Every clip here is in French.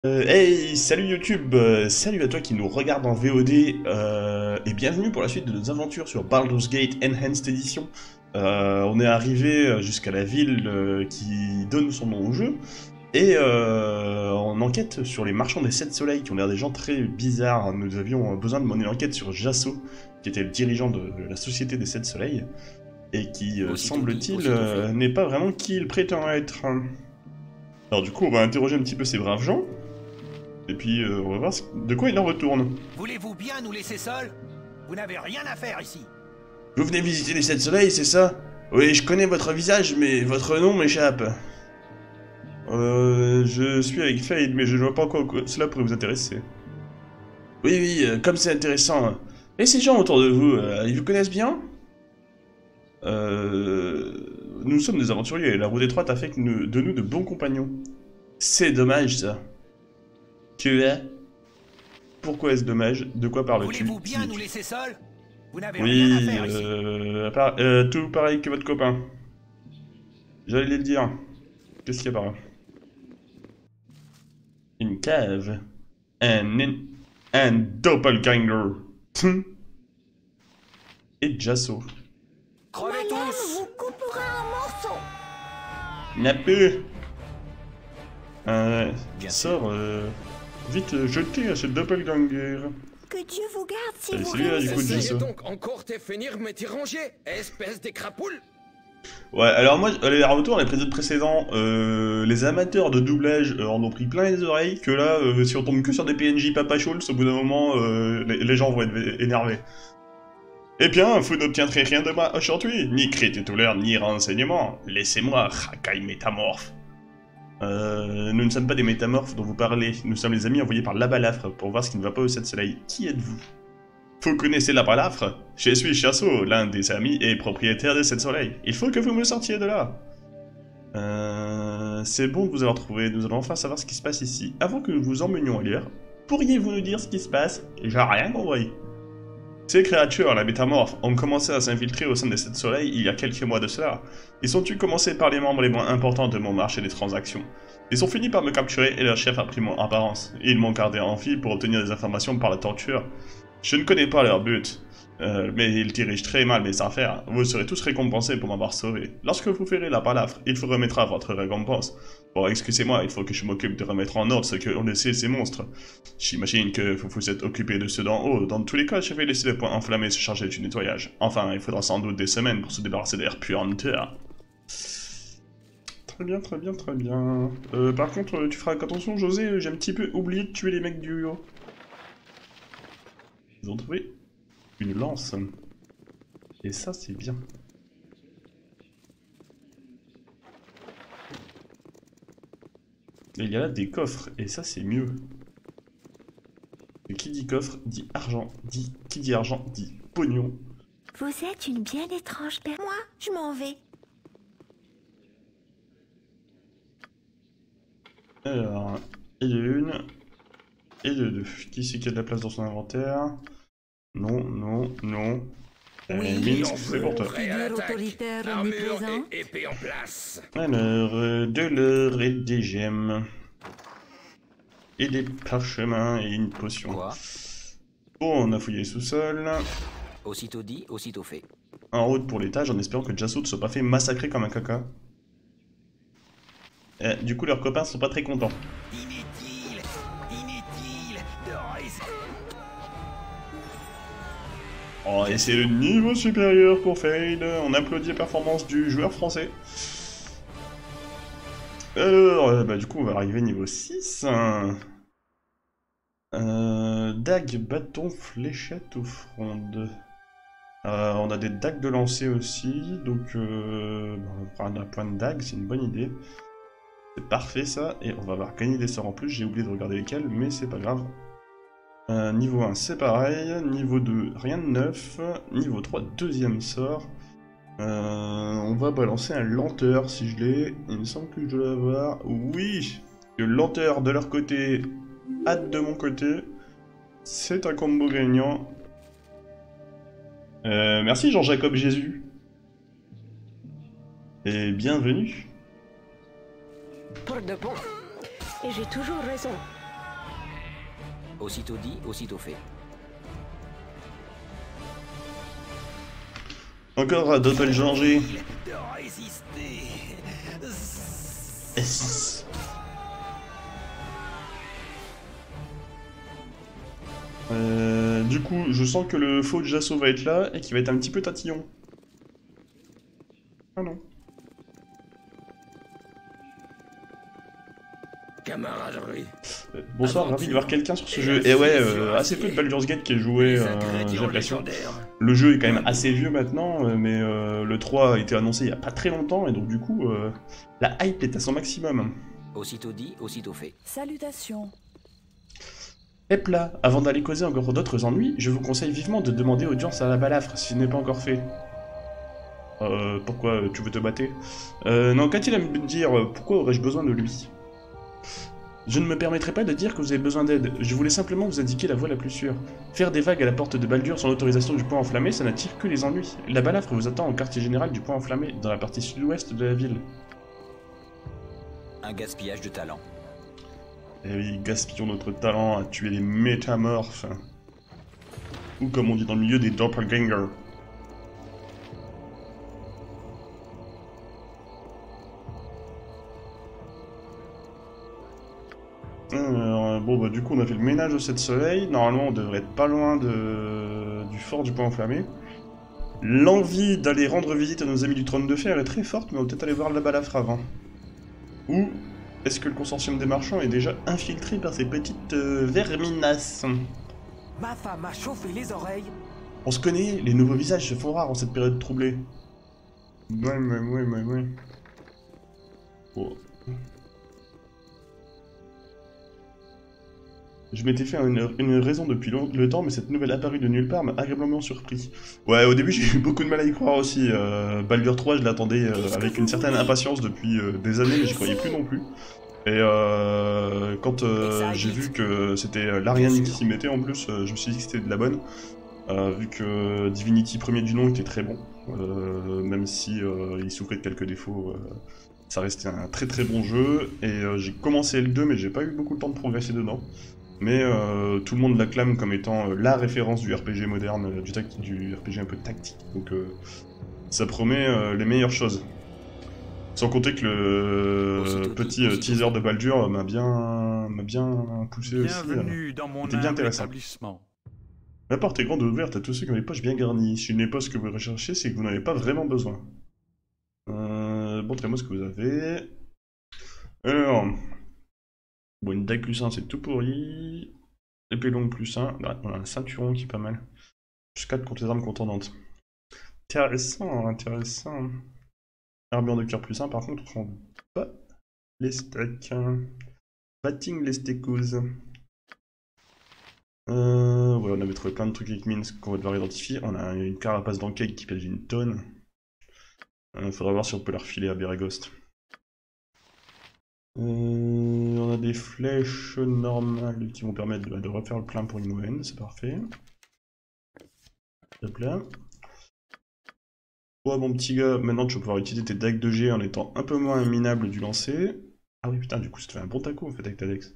Hey, salut YouTube, salut à toi qui nous regarde en VOD, et bienvenue pour la suite de nos aventures sur Baldur's Gate Enhanced Edition. On est arrivé jusqu'à la ville qui donne son nom au jeu, et on enquête sur les marchands des Sept Soleils, qui ont l'air des gens très bizarres. Nous avions besoin de mener l'enquête sur Jasso, qui était le dirigeant de la Société des Sept Soleils, et qui, semble-t-il, n'est pas vraiment qui il prétend être. Alors du coup, on va interroger un petit peu ces braves gens. Et puis, on va voir de quoi il en retourne. Voulez-vous bien nous laisser seuls? Vous n'avez rien à faire ici. Vous venez visiter les Sept Soleils, c'est ça? Oui, je connais votre visage, mais votre nom m'échappe. Je suis avec Fade, mais je ne vois pas en quoi cela pourrait vous intéresser. Oui, oui, comme c'est intéressant. Et ces gens autour de vous, ils vous connaissent bien? Nous sommes des aventuriers, et la route étroite a fait de nous de bons compagnons. C'est dommage, ça. Que... Pourquoi est-ce dommage? De quoi parles-tu? Voulez-vous bien nous laisser seuls? Vous n'avez rien à Oui, faire ici. tout pareil que votre copain. J'allais le dire. Qu'est-ce qu'il y a par là? Une cave. Un doppelganger. Et Jasso. Crevez tous. vous coupera un morceau. Nappé. Bien Sors, vite jeté à ce doppelganger. Que Dieu vous garde si Allez, vous c'est lui là du coup de réussissez. Jasso. Donc encore te finir me ranger, espèce de crapoule. Ouais, alors moi, les retours, les épisodes précédents, les amateurs de doublage en ont pris plein les oreilles, que là, si on tombe que sur des PNJ Papa Schultz, au bout d'un moment, les gens vont être énervés. Eh bien, vous n'obtiendrez rien de moi aujourd'hui, ni cris titulaire, ni renseignements. Laissez-moi, Hakai Métamorphe. Nous ne sommes pas des métamorphes dont vous parlez, nous sommes les amis envoyés par Labalafre pour voir ce qui ne va pas au Sept Soleil. Qui êtes-vous? Vous connaissez Labalafre? Je suis Chasso, l'un des amis et propriétaire des Sept Soleils. Il faut que vous me sortiez de là. C'est bon de vous avoir trouvé, nous allons enfin savoir ce qui se passe ici. Avant que nous vous emmenions ailleurs, pourriez-vous nous dire ce qui se passe? J'ai rien compris. Ces créatures, la métamorphe, ont commencé à s'infiltrer au sein des Sept Soleils il y a quelques mois de cela. Ils ont dû commencer par les membres les moins importants de mon marché des transactions. Ils ont fini par me capturer et leur chef a pris mon apparence. Ils m'ont gardé en vie pour obtenir des informations par la torture. Je ne connais pas leur but, mais ils dirigent très mal mes affaires. Vous serez tous récompensés pour m'avoir sauvé. Lorsque vous ferez la balafre, il vous remettra votre récompense. Bon, excusez-moi, il faut que je m'occupe de remettre en ordre ce que ont laissé ces monstres. J'imagine que vous vous êtes occupé de ceux d'en haut. Dans tous les cas, je vais laisser le point enflammé se charger du nettoyage. Enfin, il faudra sans doute des semaines pour se débarrasser d'air puanteur. Très bien, très bien, très bien. Par contre, tu feras attention, José, j'ai un petit peu oublié de tuer les mecs du haut. Ils ont trouvé une lance. Et ça, c'est bien. Et il y a là des coffres, et ça, c'est mieux. Et qui dit coffre, dit argent. Qui dit argent, dit pognon. Vous êtes une bien étrange personne. Moi, je m'en vais. Alors, et de une, et de deux. Qui c'est qui a de la place dans son inventaire? Non, non, non. Minsk, c'est pour toi. Prêt à Figure l'attaque. autoritaire Armure omniprésent. et épée en place. Alors, de l'or et des gemmes. Et des parchemins et une potion. Quoi? Bon, on a fouillé les sous-sols. Aussitôt dit, aussitôt fait. En route pour l'étage en espérant que Jasso ne soit pas fait massacrer comme un caca. Du coup, leurs copains sont pas très contents. Inutile de risque. Oh, et c'est le niveau supérieur pour Fade. On applaudit la performance du joueur français. Alors, bah du coup, on va arriver niveau 6. Dague, bâton, fléchette ou fronde. On a des dagues de lancer aussi, donc on va prendre un point de dague, c'est une bonne idée. C'est parfait ça, et on va avoir gagné des sorts en plus, j'ai oublié de regarder lesquels, mais c'est pas grave. Niveau 1 c'est pareil, niveau 2 rien de neuf, niveau 3 deuxième sort. On va balancer un lenteur si je l'ai, il me semble que je dois l'avoir. Oui, le lenteur de leur côté, hâte de mon côté, c'est un combo gagnant. Merci Jean-Jacob Jésus. Et bienvenue. Pour de bon. Et j'ai toujours raison. Aussitôt dit, aussitôt fait. Encore doppelganger. De résister. S. Du coup, je sens que le faux de Jasso va être là et qu'il va être un petit peu tatillon. Ah non. Camaraderie. Bonsoir, ravi de voir quelqu'un sur ce jeu. Et ouais, assez peu de Baldur's Gate qui est joué, j'ai l'impression. Le jeu est quand même assez vieux maintenant, mais le 3 a été annoncé il y a pas très longtemps, et donc du coup, la hype est à son maximum. Aussitôt dit, aussitôt fait. Salutations. Hep là, avant d'aller causer encore d'autres ennuis, je vous conseille vivement de demander audience à la balafre si ce n'est pas encore fait. Pourquoi tu veux te battre? Non, qu'a-t-il à me dire? Pourquoi aurais-je besoin de lui? Je ne me permettrai pas de dire que vous avez besoin d'aide, je voulais simplement vous indiquer la voie la plus sûre. Faire des vagues à la porte de Baldur sans l'autorisation du point enflammé, ça n'attire que les ennuis. La balafre vous attend au quartier général du point enflammé, dans la partie sud-ouest de la ville. Un gaspillage de talent. Et oui, gaspillons notre talent à tuer les métamorphes. Ou comme on dit dans le milieu, des doppelgangers. Bon bah du coup on a fait le ménage au 7 soleil, normalement on devrait être pas loin du fort du point enflammé. L'envie d'aller rendre visite à nos amis du trône de fer est très forte, mais on va peut-être aller voir la balafre avant. Ou est-ce que le consortium des marchands est déjà infiltré par ces petites verminasses? Ma femme m'a chauffé les oreilles. On se connaît, les nouveaux visages se font rares en cette période troublée. Ouais. Bon. Je m'étais fait une raison depuis le temps, mais cette nouvelle apparue de nulle part m'a agréablement surpris. Ouais, au début j'ai eu beaucoup de mal à y croire aussi. Baldur 3, je l'attendais avec une certaine impatience depuis des années, mais j'y croyais plus non plus. Et quand j'ai vu que c'était l'Ariane qui s'y mettait en plus, je me suis dit que c'était de la bonne. Vu que Divinity premier du nom était très bon, même si il souffrait de quelques défauts, ça restait un très très bon jeu. Et j'ai commencé le 2, mais j'ai pas eu beaucoup de temps de progresser dedans. Mais tout le monde l'acclame comme étant la référence du RPG moderne, du RPG un peu tactique. Donc ça promet les meilleures choses. Sans compter que le petit teaser de Baldur m'a bien poussé aussi. Bienvenue dans mon C'était bien intéressant. établissement. La porte est grande ouverte à tous ceux qui ont les poches bien garnies. Si ce n'est pas ce que vous recherchez, c'est que vous n'en avez pas vraiment besoin. Montrez-moi ce que vous avez. Alors... Bon, une dague plus 1, c'est tout pourri. Épée longue plus 1. Ouais, on a un ceinturon qui est pas mal. Plus 4 contre les armes contendantes. Intéressant. Armure de cœur plus 1, par contre, on prend pas les stacks. Batting les stécos. Ouais, on avait trouvé plein de trucs avec Minsk qu'on va devoir identifier. On a une carapace d'enquête qui pèse une tonne. Faudra voir si on peut la refiler à Beregost. On a des flèches normales qui vont permettre de refaire le plein pour une moyenne, c'est parfait. Hop là. Ouais, mon petit gars, maintenant tu vas pouvoir utiliser tes dagues de G en étant un peu moins minable du lancer. Ah oui, putain, du coup, ça te fait un bon taco en fait avec ta dex.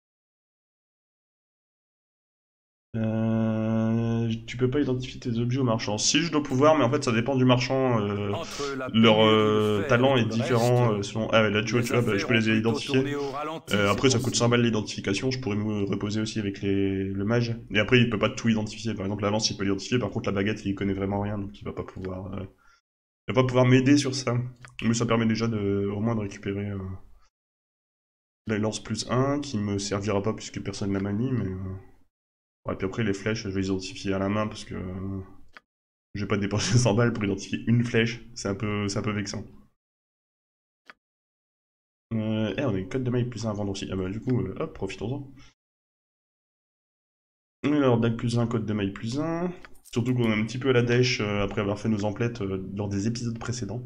Tu peux pas identifier tes objets au marchand. Si, je dois pouvoir, mais en fait ça dépend du marchand. Leur talent est différent selon... Ah ouais, là tu vois, bah, je peux les identifier. Après ça coûte 100 balles l'identification, je pourrais me reposer aussi avec le mage. Et après il peut pas tout identifier, par exemple la lance il peut l'identifier, par contre la baguette il connaît vraiment rien, donc il va pas pouvoir... il va pas pouvoir m'aider sur ça. Mais ça permet déjà au moins de récupérer la lance plus 1, qui me servira pas puisque personne la manie, mais... Ouais, puis après les flèches, je vais les identifier à la main parce que je vais pas dépenser 100 balles pour identifier une flèche, c'est un peu vexant. On a une cote de maille plus 1 à vendre aussi. Ah bah du coup, hop, profitons-en. Alors, dague plus 1, code de maille plus 1. Surtout qu'on est un petit peu à la dèche après avoir fait nos emplettes lors des épisodes précédents.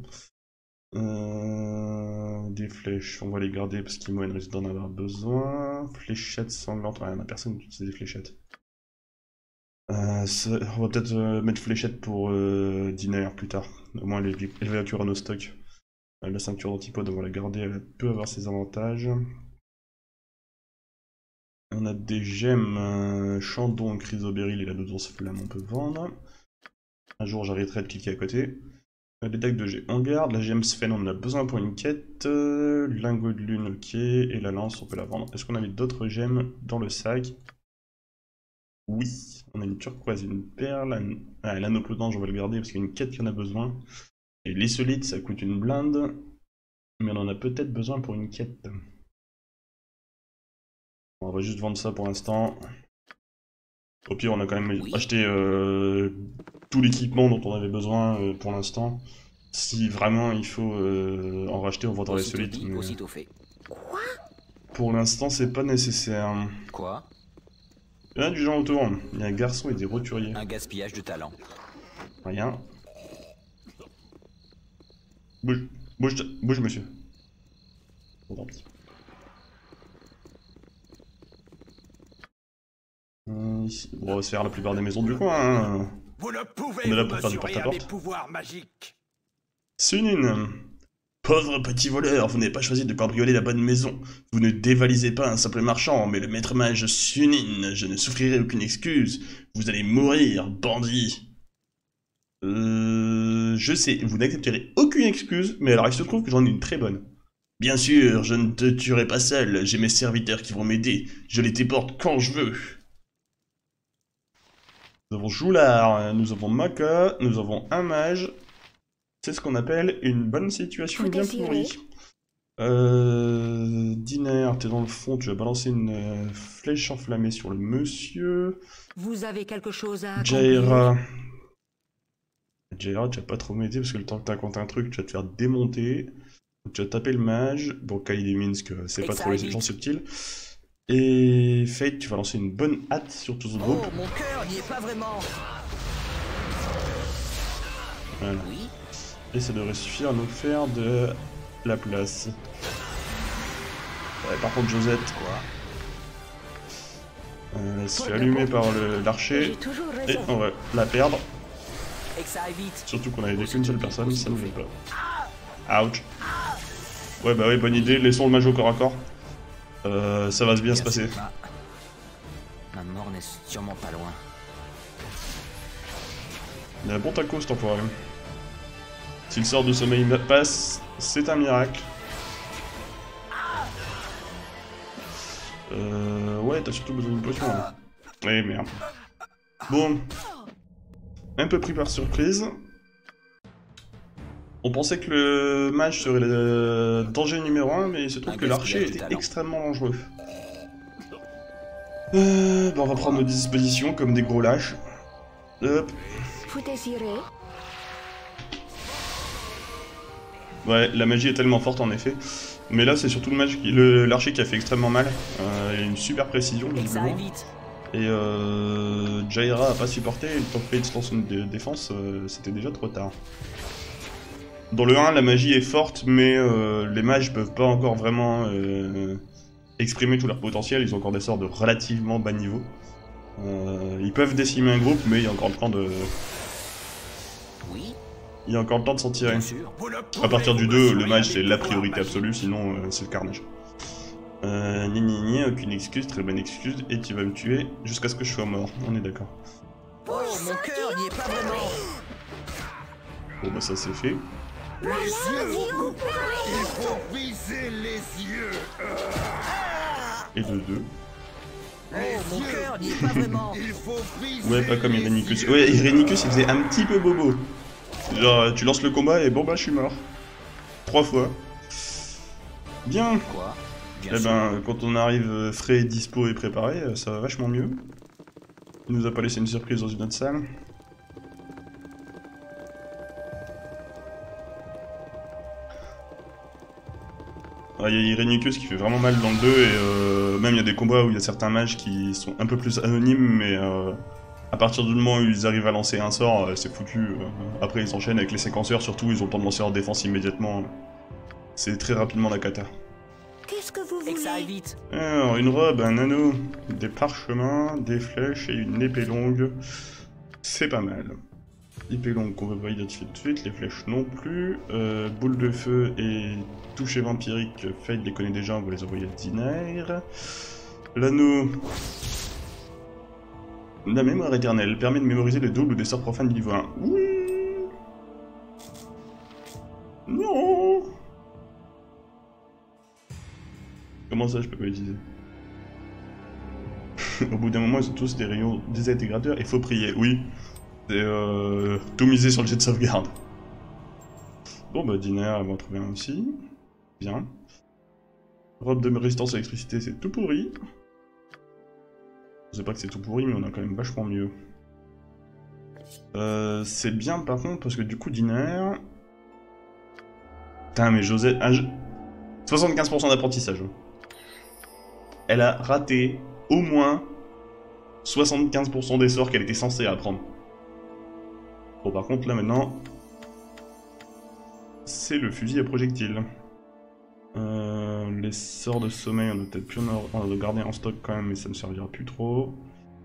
Des flèches, on va les garder parce qu'il risque d'en avoir besoin. Fléchettes sanglantes, ouais, on a personne qui utilise des fléchettes. On va peut-être mettre fléchette pour dîner plus tard. Au moins elle va à nos stocks. La ceinture d'antipode, on va la garder, elle peut avoir ses avantages. On a des gemmes, Chandon, Chrysobéryl et la douce flamme, on peut vendre. Un jour j'arrêterai de cliquer à côté. Les dagues de G, on garde. La gemme Sven, on en a besoin pour une quête. Lingot de lune, ok. Et la lance, on peut la vendre. Est-ce qu'on a mis d'autres gemmes dans le sac? Oui. On a une turquoise, une perle. L'anneau flottant, on va le garder parce qu'il y a une quête qui en a besoin. Et les solides, ça coûte une blinde. Mais on en a peut-être besoin pour une quête. On va juste vendre ça pour l'instant. Au pire, on a quand même acheté tout l'équipement dont on avait besoin pour l'instant. Si vraiment il faut en racheter, on vendra les solides. Mais... Quoi? Pour l'instant, c'est pas nécessaire. Quoi? Il y a du gens autour. Il y a un garçon et des roturiers. Un gaspillage de talent. Rien. Bouge, bouge, monsieur. Bon, tant pis. Ici. Bon, on va se faire la plupart des maisons du coin. Hein. Vous ne pouvez On est là vous pour faire du mesurer à porte-à-porte. mes pouvoirs magiques. Sunin. Pauvre petit voleur, vous n'avez pas choisi de cambrioler la bonne maison. Vous ne dévalisez pas un simple marchand, mais le maître mage Sunin. Je ne souffrirai aucune excuse. Vous allez mourir, bandit. Je sais, vous n'accepterez aucune excuse, mais alors il se trouve que j'en ai une très bonne. Bien sûr, je ne te tuerai pas seul, j'ai mes serviteurs qui vont m'aider. Je les déporte quand je veux. Nous avons Joulard, nous avons Maka, nous avons un mage. C'est ce qu'on appelle une bonne situation bien pourrie. Diner, t'es dans le fond, tu vas balancer une flèche enflammée sur le monsieur. Vous avez quelque chose à Jaira. Jaira, tu vas pas trop m'aider parce que le temps que t'as un truc, tu vas te faire démonter. Tu vas taper le mage. Bon, Kaïd Minsk, c'est pas trop les gens subtils. Et Fate, tu vas lancer une bonne hâte sur tout ce groupe. Oh, mon cœur n'y est pas vraiment. Voilà. Oui. Et ça devrait suffire à nous faire de la place. Ouais, par contre, Josette, elle se fait allumer par l'archer. Et on va la perdre. Surtout qu'on avait qu'une seule personne, ça ne fait pas. Ouch. Ouais, bah ouais, bonne idée, laissons le mage au corps à corps. Ça va bien se passer. Ma mort n'est sûrement pas loin. Il a un bon taco cet enfoiré. S'il sort de sommeil passe, c'est un miracle. Ouais, t'as surtout besoin d'une potion là. Ouais, merde. Bon. Un peu pris par surprise. On pensait que le mage serait le danger numéro 1, mais il se trouve que l'archer était extrêmement dangereux. Bah on va prendre nos dispositions comme des gros lâches. Hop. Vous désirez? Ouais, la magie est tellement forte en effet. Mais là c'est surtout l'archer qui a fait extrêmement mal. Il a une super précision visiblement. Et Jaira a pas supporté, et le temps que Fate lance une défense, c'était déjà trop tard. Dans le 1, la magie est forte, mais les mages peuvent pas encore vraiment exprimer tout leur potentiel, ils ont encore des sorts de relativement bas niveau. Ils peuvent décimer un groupe, mais il y a encore le temps de... Il y a encore le temps de s'en tirer. À partir du 2, le mage c'est la priorité absolue, sinon c'est le carnage. Ni, aucune excuse, très bonne excuse, et tu vas me tuer jusqu'à ce que je sois mort, on est d'accord. Oh, mon cœur n'y est pas vraiment. Bon bah ça c'est fait. Les yeux, il faut viser les yeux. Et de 2. Oh, mon cœur n'y est pas vraiment. Il faut viser. Ouais, pas comme Irenicus. Ouais, Irenicus il faisait un petit peu bobo. Genre, tu lances le combat et bon bah je suis mort. 3 fois. Bien. Quoi? Eh ben, quand on arrive frais, dispo et préparé, ça va vachement mieux. Il nous a pas laissé une surprise dans une autre salle. Ah, il y a Irenicus qui fait vraiment mal dans le 2 et même il y a des combats où il y a certains mages qui sont un peu plus anonymes, mais à partir du moment où ils arrivent à lancer un sort, c'est foutu. Après ils s'enchaînent avec les séquenceurs, surtout ils ont le temps de lancer leur défense immédiatement. C'est très rapidement la cata. Qu'est-ce que vous Et que ça aille voulez? vite. Alors, une robe, un anneau, des parchemins, des flèches et une épée longue. C'est pas mal. Épée longue qu'on va pas identifier tout de suite, les flèches non plus. Boule de feu et toucher vampirique, Fate les connaît déjà, on va les envoyer à Dinair. L'anneau. La mémoire éternelle permet de mémoriser les doubles des sorts profanes du niveau 1. Oui. Non. Comment ça, je peux pas l'utiliser? Au bout d'un moment, ils ont tous des rayons désintégrateurs, il faut prier. Oui. C'est tout miser sur le jet de sauvegarde. Bon bah dîner, elle va en trouver un aussi. Bien. Robe de résistance à l'électricité, c'est tout pourri. Je sais pas que c'est tout pourri, mais on a quand même vachement mieux. C'est bien par contre, parce que du coup dîner... Putain mais Josette... 75% d'apprentissage. Elle a raté au moins 75% des sorts qu'elle était censée apprendre. Bon par contre là maintenant... C'est le fusil à projectiles. Les sorts de sommeil, on a peut-être pu en garder en stock quand même, mais ça ne servira plus trop.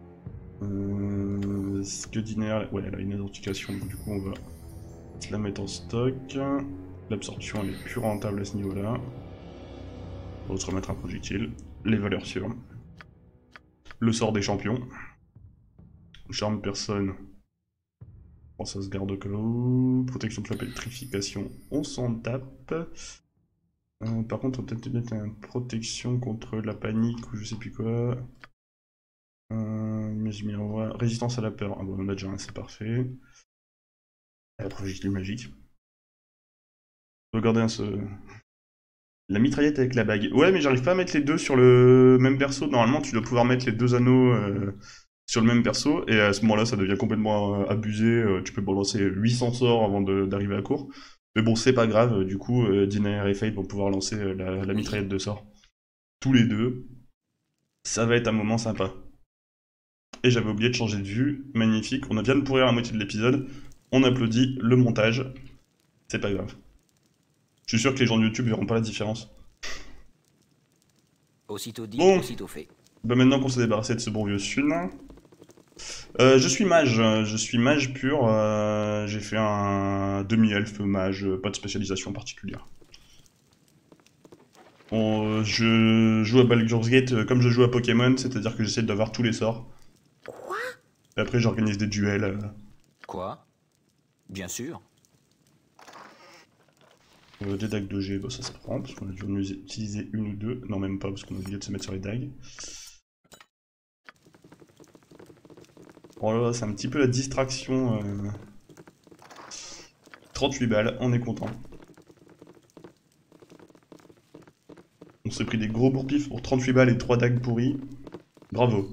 Ce que dîner, ouais, elle a une identification, donc du coup on va la mettre en stock. L'absorption elle est plus rentable à ce niveau-là. On va se remettre un projectile. Les valeurs sûres. Le sort des champions. Charme personne. Bon, ça se garde au cas où. Protection de la pétrification, on s'en tape. Par contre, on va peut-être mettre une protection contre la panique ou je sais plus quoi. Mais je m'y envoie. Résistance à la peur. Ah bon, on a déjà un, c'est parfait. Projectile magique. Regardez la mitraillette avec la bague. Ouais, mais j'arrive pas à mettre les deux sur le même perso. Normalement, tu dois pouvoir mettre les deux anneaux sur le même perso. Et à ce moment-là, ça devient complètement abusé. Tu peux balancer 800 sorts avant d'arriver à court. Mais bon, c'est pas grave, du coup, Diner et Fate vont pouvoir lancer la mitraillette de sorts. Tous les deux. Ça va être un moment sympa. Et j'avais oublié de changer de vue. Magnifique. On vient de pourrir la moitié de l'épisode. On applaudit le montage. C'est pas grave. Je suis sûr que les gens de YouTube verront pas la différence. Aussitôt dit, bon. aussitôt fait. Bah maintenant qu'on s'est débarrassé de ce bon vieux Sun. Je suis mage pur, j'ai fait un demi-elfe mage, pas de spécialisation particulière. Je joue à Baldur's Gate comme je joue à Pokémon, c'est-à-dire que j'essaie d'avoir tous les sorts. Quoi? Et après j'organise des duels. Quoi? Bien sûr. Des dagues de G, bah ça prend, parce qu'on a dû en utiliser une ou deux. Non même pas, parce qu'on a oublié de se mettre sur les dagues. Bon là, c'est un petit peu la distraction. 38 balles, on est content. On s'est pris des gros bourpifs pour 38 balles et 3 dagues pourries. Bravo.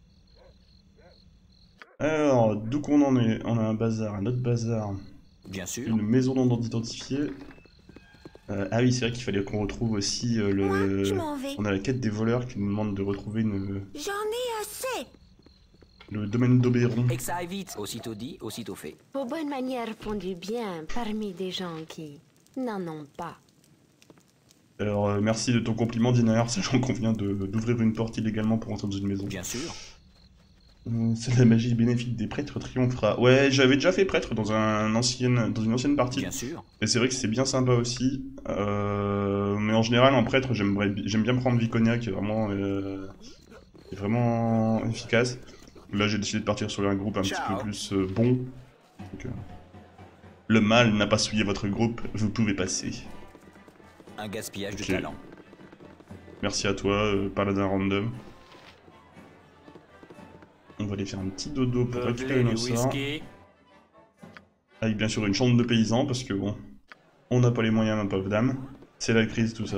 Alors, d'où qu'on en est? On a un bazar, un autre bazar. Bien sûr. Une maison non identifiée. Ah oui, c'est vrai qu'il fallait qu'on retrouve aussi le... Moi, je m'en vais. On a la quête des voleurs qui nous demande de retrouver une... J'en ai assez. le domaine d'Oberon. Et que ça aille vite. Aussitôt dit, aussitôt fait. Vos bonnes manières font du bien parmi des gens qui n'en ont pas. Alors, merci de ton compliment, Diner, sachant qu'on vient d'ouvrir une porte illégalement pour entrer dans une maison. Bien sûr. C'est la magie bénéfique des prêtres triomphera. Ouais, j'avais déjà fait prêtre dans une ancienne partie. Bien sûr. Et c'est vrai que c'est bien sympa aussi. Mais en général, en prêtre, j'aime bien prendre Viconia, qui est vraiment efficace. Là, j'ai décidé de partir sur un groupe un petit peu plus bon. Donc, le mal n'a pas souillé votre groupe, vous pouvez passer. Un gaspillage de Ok. talent. Merci à toi, paladin random. On va aller faire un petit dodo pour récupérer nos sorts. Avec bien sûr une chambre de paysan, parce que bon, on n'a pas les moyens, ma pauvre dame. C'est la crise, tout ça.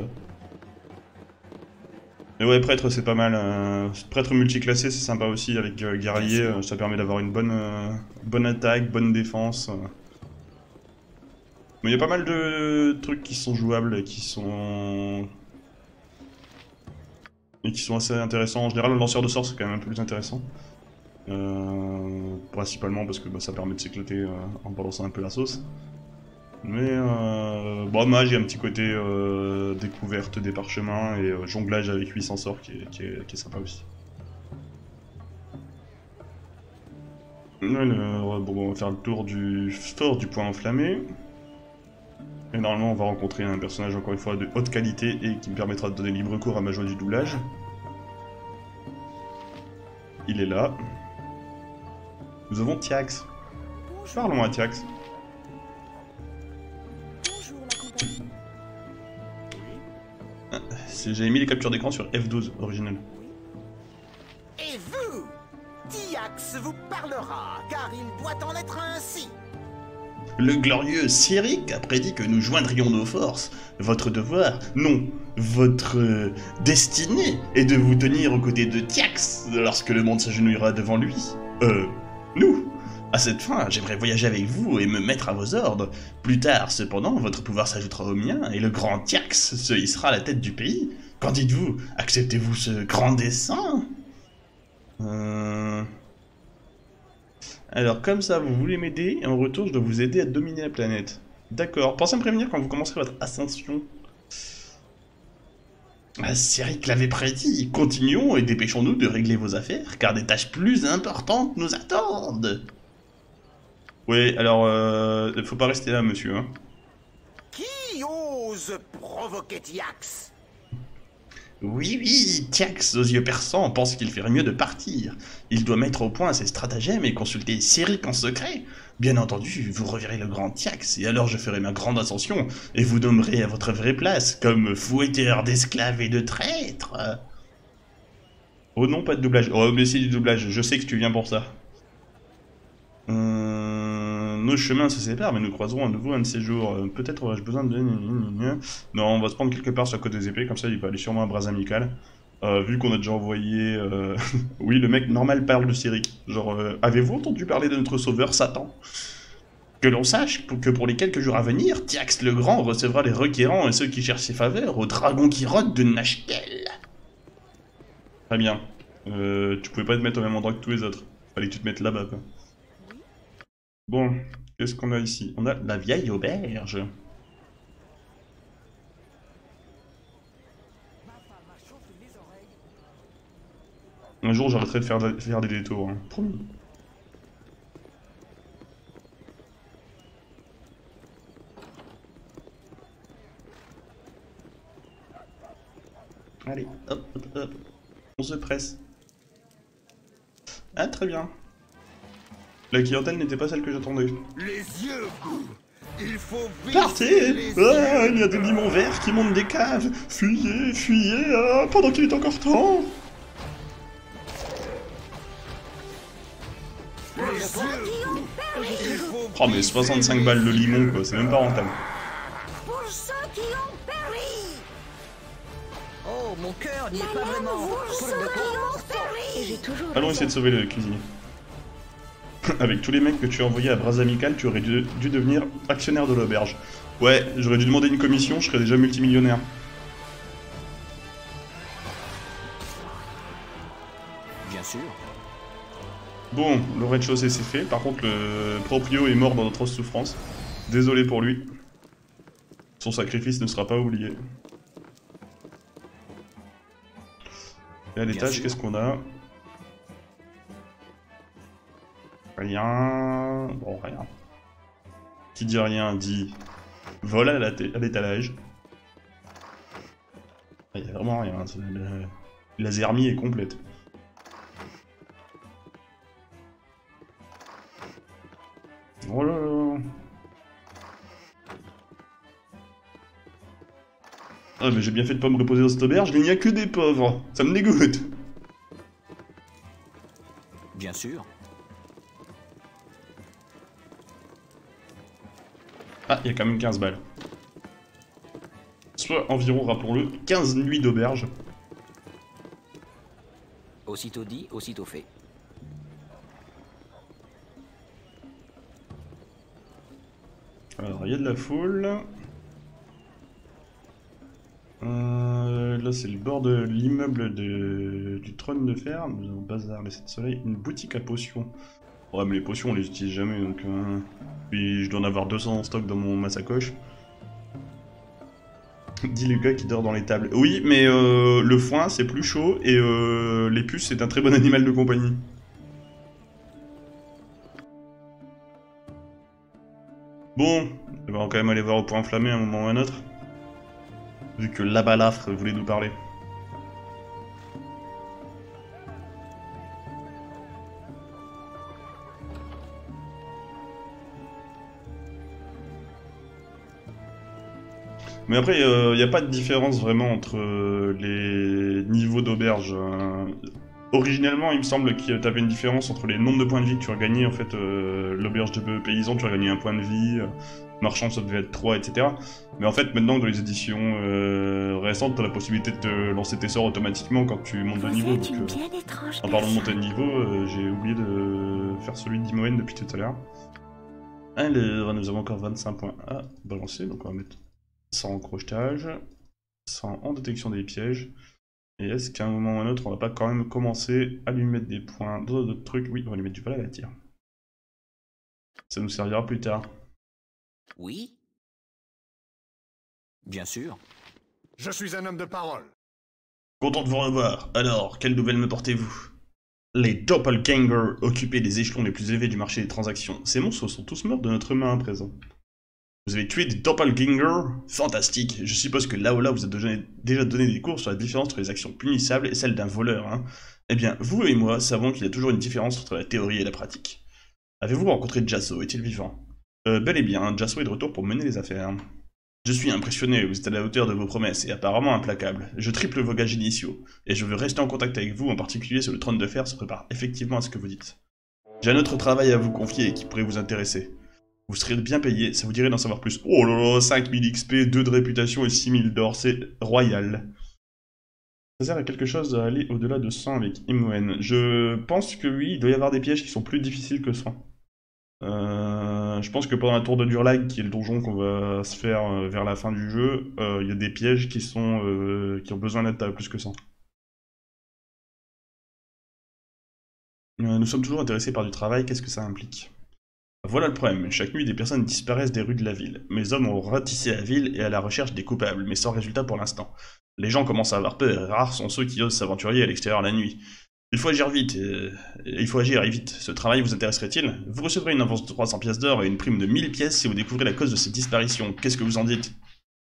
Mais ouais, prêtre, c'est pas mal. Prêtre multiclassé, c'est sympa aussi, avec guerrier, ça permet d'avoir une bonne attaque, bonne défense. Mais il y a pas mal de trucs qui sont jouables et qui sont assez intéressants. En général, le lanceur de sorts, c'est quand même un peu plus intéressant. Principalement parce que bah, ça permet de s'éclater en balançant un peu la sauce. Mais bon, mage, il y a un petit côté découverte des parchemins et jonglage avec 800 sorts qui est sympa aussi. Alors, bon, on va faire le tour du fort du point enflammé. Et normalement, on va rencontrer un personnage encore une fois de haute qualité et qui me permettra de donner libre cours à ma joie du doublage. il est là. Nous avons Tiax. Parlons à Tiax. J'avais mis les captures d'écran sur F12 original. Et vous, Tiax vous parlera, car il doit en être ainsi. Le glorieux Cyric a prédit que nous joindrions nos forces. Votre devoir, non, votre destinée est de vous tenir aux côtés de Tiax lorsque le monde s'agenouillera devant lui. Nous. À cette fin, j'aimerais voyager avec vous et me mettre à vos ordres. Plus tard, cependant, votre pouvoir s'ajoutera au mien et le grand Tiax se hissera à la tête du pays. Qu'en dites-vous? Acceptez-vous ce grand dessein? Alors, comme ça, vous voulez m'aider, et en retour, je dois vous aider à dominer la planète. D'accord. Pensez à me prévenir quand vous commencerez votre ascension. Ah, Cyric l'avait prédit. Continuons et dépêchons-nous de régler vos affaires, car des tâches plus importantes nous attendent. Oui, alors, faut pas rester là, monsieur, hein. Qui ose provoquer Tiax? Oui, Tiax, aux yeux perçants, pense qu'il ferait mieux de partir. Il doit mettre au point ses stratagèmes et consulter Cyric en secret. Bien entendu, vous reverrez le grand Tiax, et alors je ferai ma grande ascension, et vous nommerez à votre vraie place, comme fouetteur d'esclaves et de traîtres. Oh non, pas de doublage. Oh, mais c'est du doublage, je sais que tu viens pour ça. Nos chemins se séparent, mais nous croiserons à nouveau un de ces jours. Peut-être aurais-je besoin de... Non, on va se prendre quelque part sur la côte des épées, comme ça il va aller sûrement à Bras Amical. Vu qu'on a déjà envoyé... Oui, le mec normal parle de Cyric. Genre, avez-vous entendu parler de notre sauveur Satan? Que l'on sache que pour les quelques jours à venir, Tiax le Grand recevra les requérants et ceux qui cherchent ses faveurs au dragon qui rôde de Nashkel. Très bien. Tu pouvais pas te mettre au même endroit que tous les autres. Fallait que tu te mettes là-bas, quoi. Bon, qu'est-ce qu'on a ici? On a la vieille auberge. Un jour, j'arrêterai de faire des détours, hein. Promis. Allez, hop, hop, hop. On se presse. Ah, très bien. La clientèle n'était pas celle que j'attendais. Les yeux. Il faut Partez! les Ah, yeux. il y a des limons verts qui montent des caves! Fuyez, fuyez, ah, pendant qu'il est encore temps! Les yeux. Il faut Oh mais 65 balles le limon quoi, c'est même pas rentable. Pour ceux qui ont péri. Oh, mon cœur n'y est pas vraiment. Pour ceux qui ont péri. Et j'ai toujours Allons essayer de sauver le cuisinier. Avec tous les mecs que tu as envoyés à Bras Amical, tu aurais dû devenir actionnaire de l'auberge. Ouais, j'aurais dû demander une commission, je serais déjà multimillionnaire. Bien sûr. Bon, le rez-de-chaussée c'est fait, par contre le proprio est mort dans d'atroces souffrances. Désolé pour lui. Son sacrifice ne sera pas oublié. Et à l'étage, qu'est-ce qu'on a? Rien... Bon, rien. Qui dit rien dit... Vol à l'étalage. Il y a vraiment rien, la zermie est complète. Oh là là. Ah mais j'ai bien fait de pas me reposer dans cette auberge, mais il n'y a que des pauvres. Ça me dégoûte. Bien sûr. Ah, il y a quand même 15 balles. Soit environ, rappelons-le, 15 nuits d'auberge. Aussitôt dit, aussitôt fait. Alors, il y a de la foule. Là, c'est le bord de l'immeuble du trône de fer. Nous avons bazar, les 7 soleils, une boutique à potions. Ouais, mais les potions, on les utilise jamais, donc... Puis, je dois en avoir 200 en stock dans ma sacoche. Dit le gars qui dort dans les tables. Oui, mais le foin, c'est plus chaud, et les puces, c'est un très bon animal de compagnie. Bon, on va quand même aller voir au point enflammé à un moment ou à un autre. Vu que la balafre voulait nous parler. Mais après, il n'y a pas de différence vraiment entre les niveaux d'auberge. Originellement, il me semble que tu avais une différence entre les nombres de points de vie que tu as gagné. En fait, l'auberge de paysan, tu as gagné 1 point de vie. Marchand, ça devait être 3, etc. Mais en fait, maintenant, dans les éditions récentes, tu as la possibilité de te lancer tes sorts automatiquement quand tu montes de niveau. Donc, en parlant de monter de niveau, j'ai oublié de faire celui d'Imoen depuis tout à l'heure. Alors, nous avons encore 25 points à balancer, donc on va mettre 100 en crochetage, 100 en détection des pièges. Et est-ce qu'à un moment ou à un autre, on va pas quand même commencer à lui mettre des points dans d'autres trucs? Oui, on va lui mettre du vol à la tire. Ça nous servira plus tard. Oui? Bien sûr. Je suis un homme de parole. Content de vous revoir. Alors, quelle nouvelle me portez-vous? Les doppelgangers occupaient les échelons les plus élevés du marché des transactions. Ces monstres sont tous morts de notre main à présent. Vous avez tué des doppelgangers? Fantastique. Je suppose que là vous avez déjà donné des cours sur la différence entre les actions punissables et celles d'un voleur, hein. Eh bien, vous et moi savons qu'il y a toujours une différence entre la théorie et la pratique. Avez-vous rencontré Jasso? Est-il vivant? Bel et bien, Jasso est de retour pour mener les affaires. Je suis impressionné, vous êtes à la hauteur de vos promesses et apparemment implacable. Je triple vos gages initiaux, et je veux rester en contact avec vous, en particulier sur le trône de fer se prépare effectivement à ce que vous dites. J'ai un autre travail à vous confier qui pourrait vous intéresser. Vous serez bien payé, ça vous dirait d'en savoir plus. Oh là là, 5000 XP, 2 de réputation et 6000 d'or, c'est royal. Ça sert à quelque chose d'aller au-delà de 100 avec Imoen. Je pense que oui, il doit y avoir des pièges qui sont plus difficiles que 100. Je pense que pendant la tour de Durlag, qui est le donjon qu'on va se faire vers la fin du jeu, il y a des pièges qui ont besoin d'être à plus que 100. Nous sommes toujours intéressés par du travail, qu'est-ce que ça implique? Voilà le problème, chaque nuit des personnes disparaissent des rues de la ville. Mes hommes ont ratissé la ville et à la recherche des coupables, mais sans résultat pour l'instant. Les gens commencent à avoir peur et rares sont ceux qui osent s'aventurer à l'extérieur la nuit. Il faut agir vite, il faut agir et vite. Ce travail vous intéresserait-il? Vous recevrez une avance de 300 pièces d'or et une prime de 1000 pièces si vous découvrez la cause de cette disparition. Qu'est-ce que vous en dites?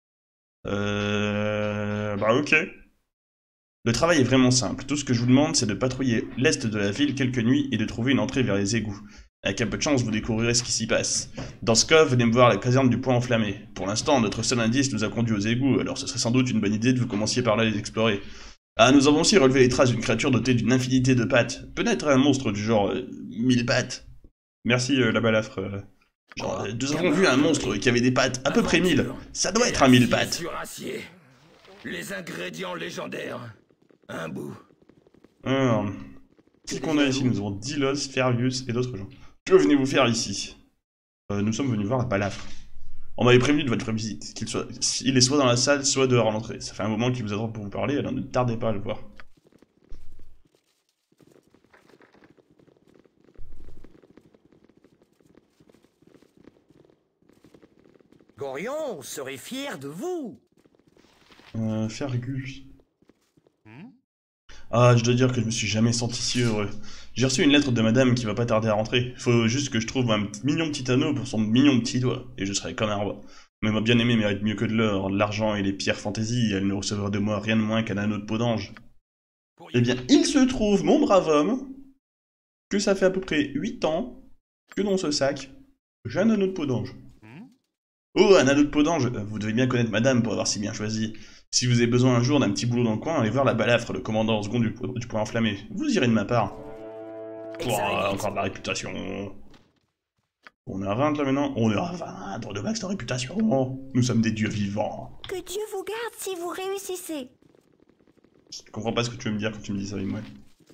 Bah ok. Le travail est vraiment simple. Tout ce que je vous demande, c'est de patrouiller l'est de la ville quelques nuits et de trouver une entrée vers les égouts. Avec un peu de chance, vous découvrirez ce qui s'y passe. Dans ce cas, venez me voir à la caserne du Point Enflammé. Pour l'instant, notre seul indice nous a conduit aux égouts, alors ce serait sans doute une bonne idée de vous commenciez par là les explorer. Ah, nous avons aussi relevé les traces d'une créature dotée d'une infinité de pattes. Peut-être un monstre du genre 1000 pattes. Merci la balafre. Nous avons vu un monstre qui avait des pattes à peu près 1000. Ça doit être un 1000 pattes. Sur acier. Les ingrédients légendaires. Un bout. Alors, qui qu'on a ici? Nous avons Dilos, Fergus et d'autres gens. Que venez-vous faire ici? Nous sommes venus voir la balafre. On m'avait prévenu de votre visite, il est soit dans la salle, soit dehors à l'entrée. Ça fait un moment qu'il vous attend pour vous parler, alors ne tardez pas à le voir. Gorion serait fier de vous. Fergus. Ah, je dois dire que je me suis jamais senti si heureux. J'ai reçu une lettre de madame qui va pas tarder à rentrer. Faut juste que je trouve un mignon petit anneau pour son mignon petit doigt, et je serai comme un roi. Mais ma bien-aimée mérite mieux que de l'or, de l'argent et les pierres fantaisie, elle ne recevra de moi rien de moins qu'un anneau de peau d'ange. Eh bien, il se trouve, mon brave homme, que ça fait à peu près 8 ans que dans ce sac, j'ai un anneau de peau d'ange. Oh, un anneau de peau d'ange! Vous devez bien connaître madame pour avoir si bien choisi. Si vous avez besoin un jour d'un petit boulot dans le coin, allez voir la balafre, le commandant en second du Point Enflammé. Vous irez de ma part. Oh, encore de la réputation. On est à 20 là maintenant. On est à 20 de max de réputation. Nous sommes des dieux vivants. Que Dieu vous garde si vous réussissez. Je comprends pas ce que tu veux me dire quand tu me dis ça avec moi.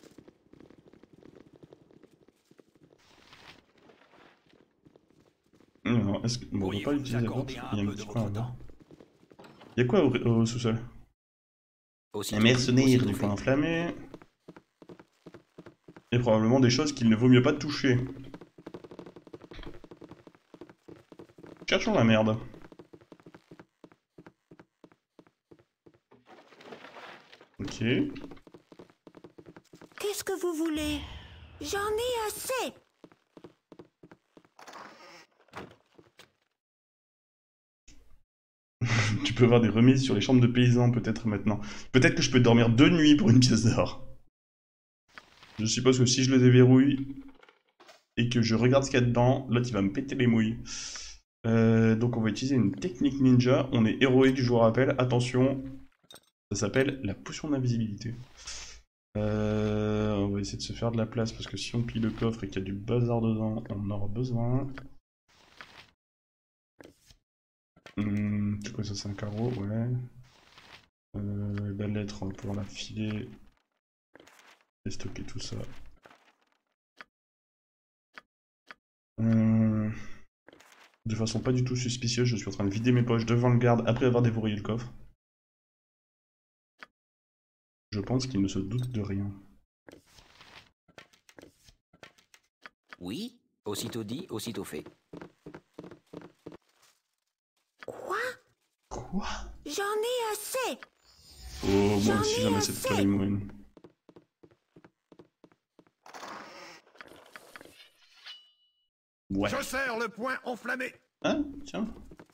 Non, est-ce que... Bon, on peut pas utiliser la porte, il y a un petit coin là. Il y a quoi au sous-sol? Un mercenaire du Point Enflammé. Et probablement des choses qu'il ne vaut mieux pas toucher. Cherchons la merde. Ok. Qu'est-ce que vous voulez? J'en ai assez. Tu peux avoir des remises sur les chambres de paysans peut-être maintenant. Peut-être que je peux dormir 2 nuits pour une pièce d'or. Je suppose que si je le déverrouille et que je regarde ce qu'il y a dedans, l'autre il va me péter les mouilles. Donc on va utiliser une technique ninja. On est héroïque, je vous rappelle. Attention, ça s'appelle la potion d'invisibilité. On va essayer de se faire de la place parce que si on pille le coffre et qu'il y a du bazar dedans, on en aura besoin. C'est quoi ça? C'est un carreau, ouais. La lettre pour la filer et stocker tout ça. De façon pas du tout suspicieuse, je suis en train de vider mes poches devant le garde après avoir déverrouillé le coffre. Je pense qu'il ne se doute de rien. Oui, aussitôt dit, aussitôt fait. Quoi? Quoi? J'en ai assez. Oh, moi aussi j'en ai cette folie moyenne. Ouais. Je serre le poing enflammé. Ah, tiens.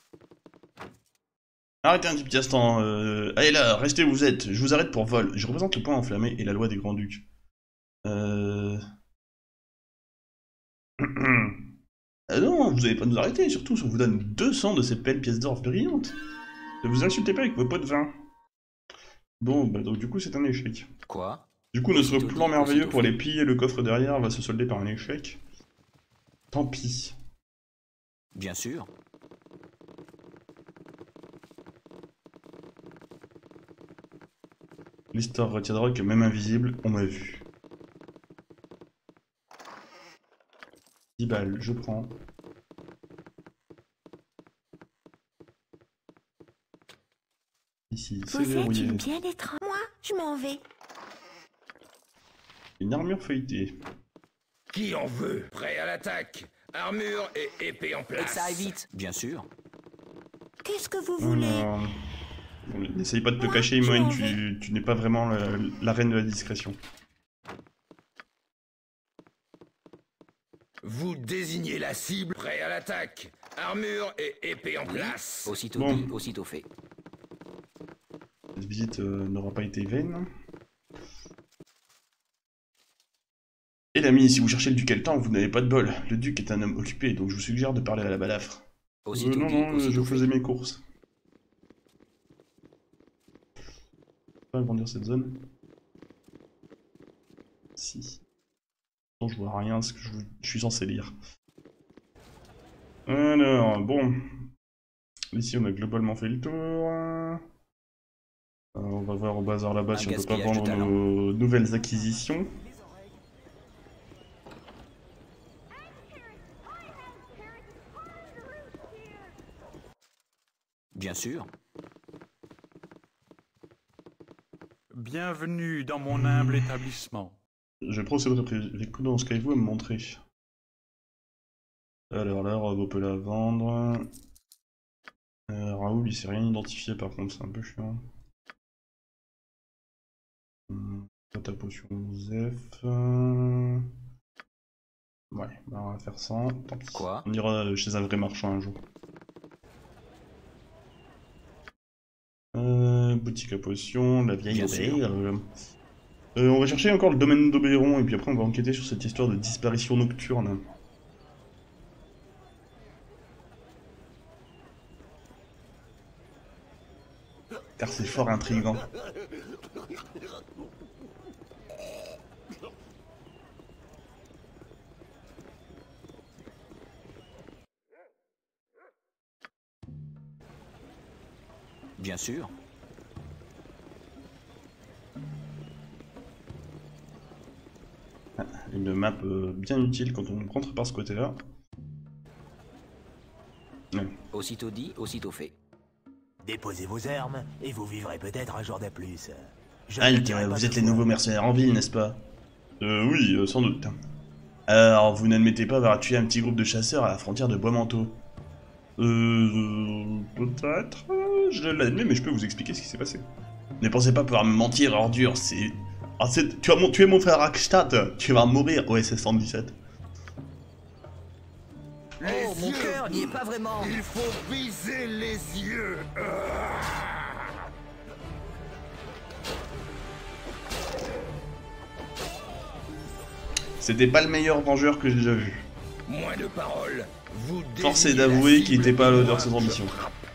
Arrêtez un petit instant. Allez là, restez où vous êtes. Je vous arrête pour vol. Je représente le poing enflammé et la loi des Grands-Ducs. Ah non, vous allez pas nous arrêter, surtout si on vous donne 200 de ces belles pièces d'or brillantes. Ne vous insultez pas avec vos pots de vin. Bon, bah donc du coup c'est un échec. Quoi? Du coup notre plan merveilleux pour les piller le coffre derrière va se solder par un échec. Tant pis. Bien sûr. L'histoire retiendra que même invisible, on m'a vu. 10 balles, je prends. Ici, c'est Vous êtes verrouillé. une bien étrange. Moi, je m'en vais. Une armure feuilletée. Qui en veut? Prêt à l'attaque. Armure et épée en Et que place. ça aille vite, bien sûr. Qu'est-ce que vous voulez? Alors, n'essaye pas de te Moi, cacher, je Imoen, m'en tu n'es pas vraiment la reine de la discrétion. Vous désignez la cible. Prêt à l'attaque. Armure et épée en Oui, place. aussitôt Bon. dit, aussitôt fait. Cette visite n'aura pas été vaine. Et l'ami, si vous cherchez le duc Eltan, vous n'avez pas de bol. Le duc est un homme occupé, donc je vous suggère de parler à la balafre. Aussitôt Non, dit, non, je aussitôt faisais fait. mes courses. Pas agrandir cette zone. Si. Non, je vois rien, ce que je suis censé lire. Alors, bon. Ici, on a globalement fait le tour. On va voir au bazar là-bas Un si on peut pas gaspillage de vendre talent. nos nouvelles acquisitions. Bien sûr. Bienvenue dans mon humble établissement. Je procéderai avec prudence, qu'avez-vous à me montrer? Alors la robe, on peut la vendre. Raoul, il s'est rien identifié par contre, c'est un peu chiant. Ta potion Zef. Ouais, bah on va faire ça. Tant pis. Quoi? On ira chez un vrai marchand un jour. Boutique à potions, la vieille Bien sûr. auberge. On va chercher encore le domaine d'Oberon et puis après on va enquêter sur cette histoire de disparition nocturne. Car c'est fort intriguant. Bien sûr. Une map bien utile quand on rentre par ce côté-là. Ouais. Aussitôt dit, aussitôt fait. Déposez vos armes et vous vivrez peut-être un jour de plus. Je ne Halte, dirai pas vous de êtes les fois. nouveaux mercenaires en ville, n'est-ce pas? Oui, sans doute. Alors, vous n'admettez pas avoir tué un petit groupe de chasseurs à la frontière de Bois-Manteau? Peut-être. Je l'admets, mais je peux vous expliquer ce qui s'est passé. Ne pensez pas pouvoir me mentir, ordure, c'est... Ah, tu as tué mon frère Akstadt, tu vas mourir, OSS 117. Oh, mon cœur n'y est pas vraiment. Il faut viser les yeux. C'était pas le meilleur vengeur que j'ai déjà vu. Moins de paroles Force est d'avouer qu'il n'était pas à l'auteur de ses ambitions.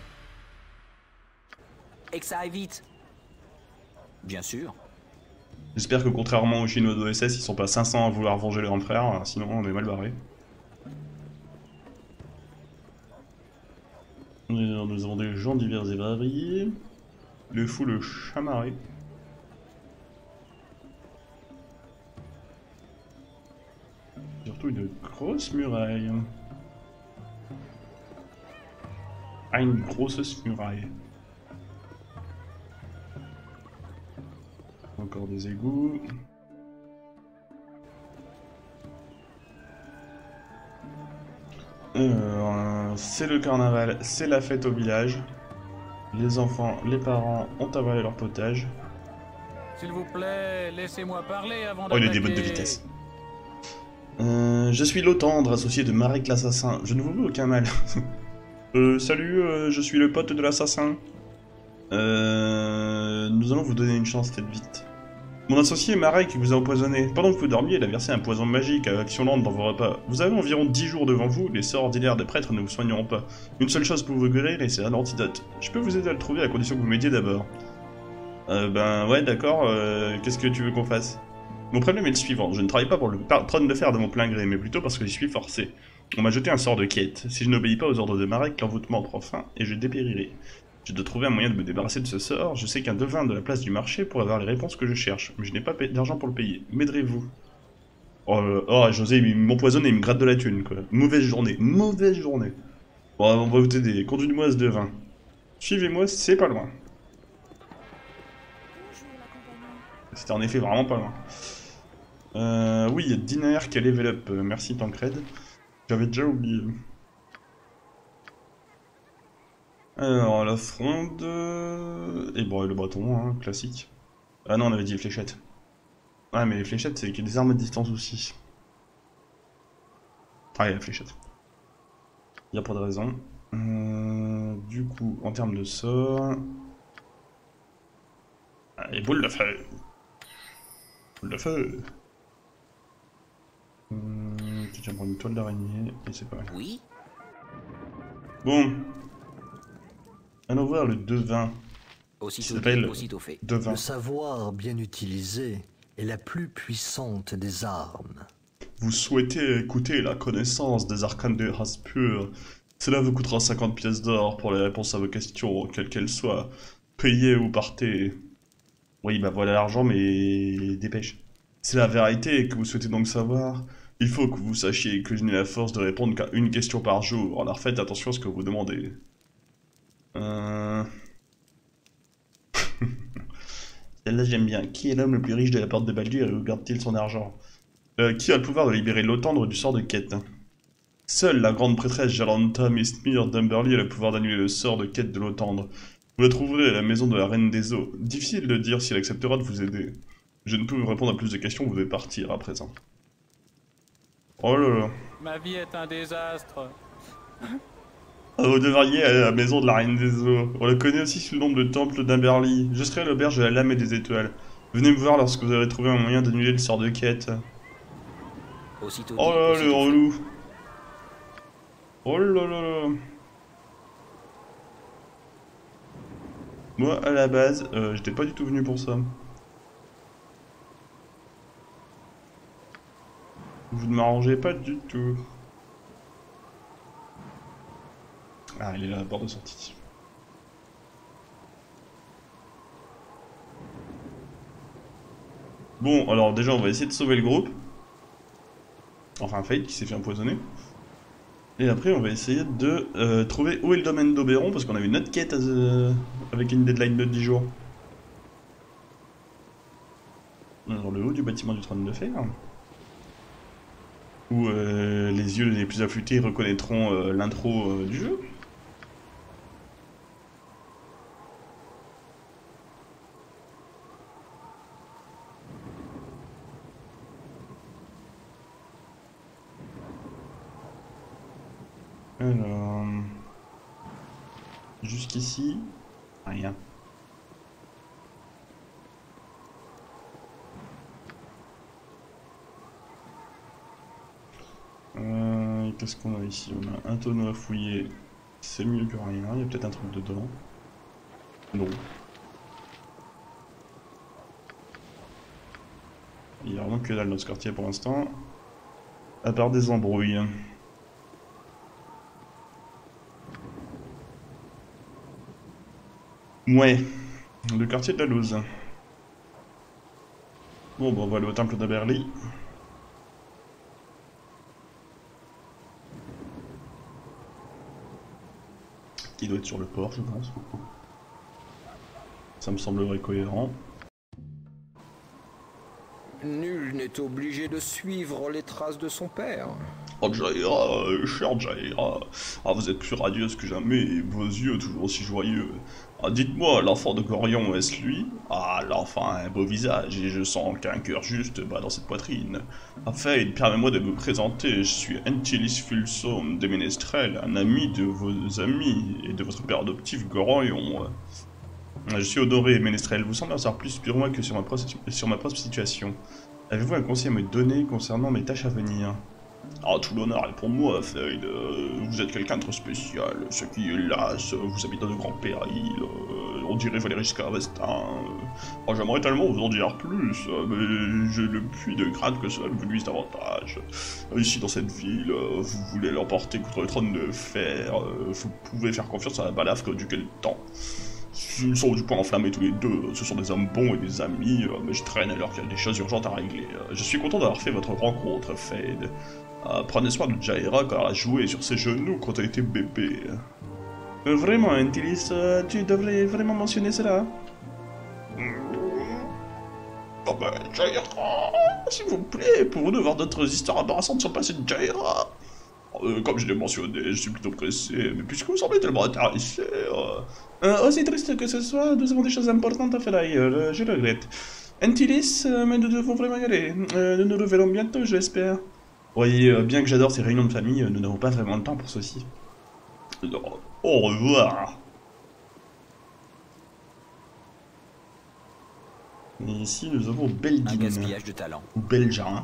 Et que ça aille vite. Bien sûr. J'espère que contrairement aux Chinois d'OSS, ils sont pas 500 à vouloir venger leur frère, sinon on est mal barré. Nous avons des gens divers et variés. Le fou, le chamarré. Surtout une grosse muraille. Ah, une grosse muraille. Encore des égouts. C'est le carnaval, c'est la fête au village. Les enfants, les parents ont avalé leur potage. S'il vous plaît, laissez-moi parler avant Oh, il a d'attaquer. des bottes de vitesse. Je suis Lotendre, associé de Marek l'assassin. Je ne vous veux aucun mal. Salut, je suis le pote de l'assassin. Nous allons vous donner une chance, faites vite. Mon associé Marek vous a empoisonné. Pendant que vous dormiez, il a versé un poison magique à action lente dans vos repas. Vous avez environ 10 jours devant vous, les sorts ordinaires des prêtres ne vous soigneront pas. Une seule chose pour vous guérir, et c'est un antidote. Je peux vous aider à le trouver à condition que vous m'aidiez d'abord. Ben ouais, d'accord, qu'est-ce que tu veux qu'on fasse? Mon problème est le suivant, je ne travaille pas pour le trône de fer de mon plein gré, mais plutôt parce que j'y suis forcé. On m'a jeté un sort de quête. Si je n'obéis pas aux ordres de Marek, l'envoûtement prend fin, et je dépérirai. Je dois trouver un moyen de me débarrasser de ce sort. Je sais qu'un devin de la place du marché pourrait avoir les réponses que je cherche, mais je n'ai pas d'argent pour le payer. M'aiderez-vous? Oh, José, il m'empoisonne et il me gratte de la thune, quoi. Mauvaise journée, mauvaise journée. Bon, on va vous aider. Conduis-moi à ce devin. Suivez-moi, c'est pas loin. C'était en effet vraiment pas loin. Oui, il y a Diner qui a level up. Merci Tancred. J'avais déjà oublié. Alors, la fronde... Et bon, et le bâton, hein, classique. Ah non, on avait dit les fléchettes. Ah, mais les fléchettes, c'est qu'il y a des armes à distance aussi. Ah, il y a la fléchette. Il n'y a pas de raison. Du coup, en termes de sort... Ah, et boule de feu. Boule de feu. Tu vas prendre une toile d'araignée, et c'est pas mal. Oui. Bon. Allons voir le devin. Aussitôt s'appelle dit, aussitôt fait. Devin. Le savoir bien utilisé est la plus puissante des armes. Vous souhaitez écouter la connaissance des arcanes de race pure. Cela vous coûtera 50 pièces d'or pour les réponses à vos questions, quelles qu'elles soient. Payez ou partez. Oui, bah voilà l'argent, mais dépêche. C'est la vérité que vous souhaitez donc savoir. Il faut que vous sachiez que je n'ai la force de répondre qu'à une question par jour, alors faites attention à ce que vous demandez. Celle-là j'aime bien. Qui est l'homme le plus riche de la porte de Baldur et où garde-t-il son argent? Qui a le pouvoir de libérer Lotendre du sort de quête? Seule la grande prêtresse Jalanta Mistmir d'Umberly a le pouvoir d'annuler le sort de quête de Lotendre. Vous la trouverez à la maison de la Reine des Eaux. Difficile de dire si elle acceptera de vous aider. Je ne peux vous répondre à plus de questions, vous devez partir à présent. Oh là là. Ma vie est un désastre. Vous devriez aller à la maison de la Reine des Eaux. On la connaît aussi sous le nom de Temple d'Umberly. Je serai à l'auberge de la Lame et des Étoiles. Venez me voir lorsque vous aurez trouvé un moyen d'annuler le sort de quête. Aussitôt Oh dit, là là, le aussitôt fait. relou. Oh là là là. Moi, à la base, j'étais pas du tout venu pour ça. Vous ne m'arrangez pas du tout. Ah, il est là, la porte de sortie. Bon, alors déjà, on va essayer de sauver le groupe. Enfin, Fate qui s'est fait empoisonner. Et après, on va essayer de trouver où est le domaine d'Oberon, parce qu'on avait une autre quête avec une deadline de 10 jours. Dans le haut du bâtiment du trône de fer. Où les yeux les plus affûtés reconnaîtront l'intro du jeu. Alors... Jusqu'ici, rien. Il qu'est-ce qu'on a ici? On a un tonneau à fouiller. C'est mieux que rien. Il y a peut-être un truc dedans. Non. Il n'y a vraiment que dalle dans ce quartier pour l'instant. À part des embrouilles. Ouais. Le quartier de la Louse. Bon, bah, on va aller au temple d'Aberly. Qui doit être sur le port, je pense. Ça me semblerait cohérent. Nul n'est obligé de suivre les traces de son père. Oh Jaira, cher Jaira, ah, vous êtes plus radieuse que jamais, et vos yeux toujours aussi joyeux. Ah, dites-moi, l'enfant de Gorion, est-ce lui? Ah, l'enfant a un beau visage, et je sens qu'un cœur juste bat dans cette poitrine. Enfin, permets-moi de me présenter, je suis Antilis Fulsom de Ménestrel, un ami de vos amis, et de votre père adoptif Gorion. Je suis honoré, Ménestrel, vous semblez en savoir plus sur moi que sur ma propre situation. Avez-vous un conseil à me donner concernant mes tâches à venir? Ah, tout l'honneur est pour moi, Fade. Vous êtes quelqu'un de trop spécial. Ce qui, hélas, vous habitez dans de grands périls. On dirait Valéry Giscard d'Estaing. Oh, j'aimerais tellement vous en dire plus, mais j'ai le puits de grade que cela vous nuise davantage. Ici, dans cette ville, vous voulez l'emporter contre le trône de fer. Vous pouvez faire confiance à la balafre duquel temps. Ils sont du point enflammés tous les deux, ce sont des hommes bons et des amis, mais je traîne alors qu'il y a des choses urgentes à régler. Je suis content d'avoir fait votre rencontre, Fade. Prenez soin de Jaira car elle a joué sur ses genoux quand elle était bébé. Vraiment, Antilis, tu devrais vraiment mentionner cela. Oh ben, Jaira, s'il vous plaît, pouvons-nous voir d'autres histoires embarrassantes sur le passé de Jaira? Comme je l'ai mentionné, je suis plutôt pressé, mais puisque vous semblez tellement intéressé... aussi triste que ce soit, nous avons des choses importantes à faire ailleurs, je regrette. Antilis, mais nous devons vraiment y aller. Nous nous reverrons bientôt, j'espère. Voyez, bien que j'adore ces réunions de famille, nous n'avons pas vraiment le temps pour ceci. Au revoir. Et ici, nous avons Belgin. Un gaspillage de talent. Ou Belgin.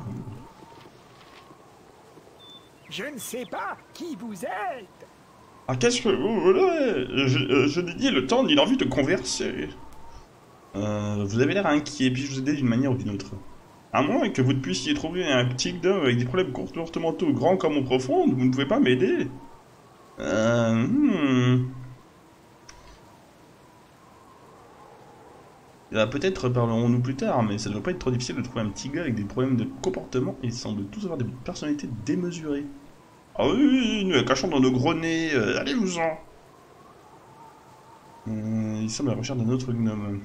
Je ne sais pas qui vous êtes. Ah, qu'est-ce que vous voulez? Je dédie le temps ni l'envie de converser. Vous avez l'air inquiet, puis je vous aide d'une manière ou d'une autre. À moins que vous puissiez trouver un petit homme avec des problèmes comportementaux grands comme ou profonds, vous ne pouvez pas m'aider. Peut-être parlerons-nous plus tard, mais ça ne doit pas être trop difficile de trouver un petit gars avec des problèmes de comportement et ils semblent tous avoir des personnalités démesurées. Ah oui, nous la cachons dans nos gros nez, allez-vous-en. Il semble à la recherche d'un autre gnome.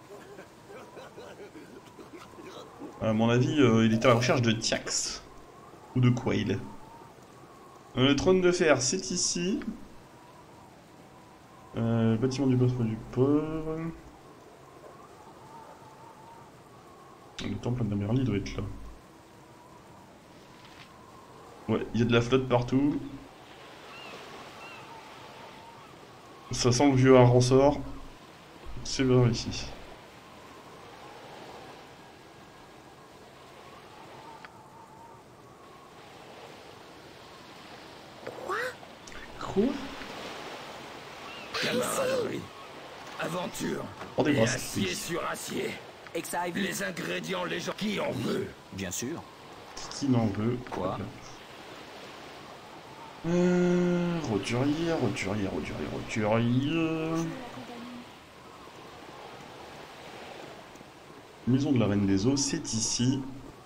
À mon avis, il était à la recherche de Tiax. Ou de Quail. Le trône de fer, c'est ici. Le bâtiment du boss du pauvre. Le temple d'Aberly doit être là. Ouais, il y a de la flotte partout. Ça sent le vieux ressort. C'est vers ici. Quoi? Camaraderie, aventure, Oh, des et grosses acier piques. sur acier. Excive. Les ingrédients, les gens qui en veut. Bien sûr. Qui n'en veut? Quoi? Roturier. Maison de la Reine des Eaux, c'est ici.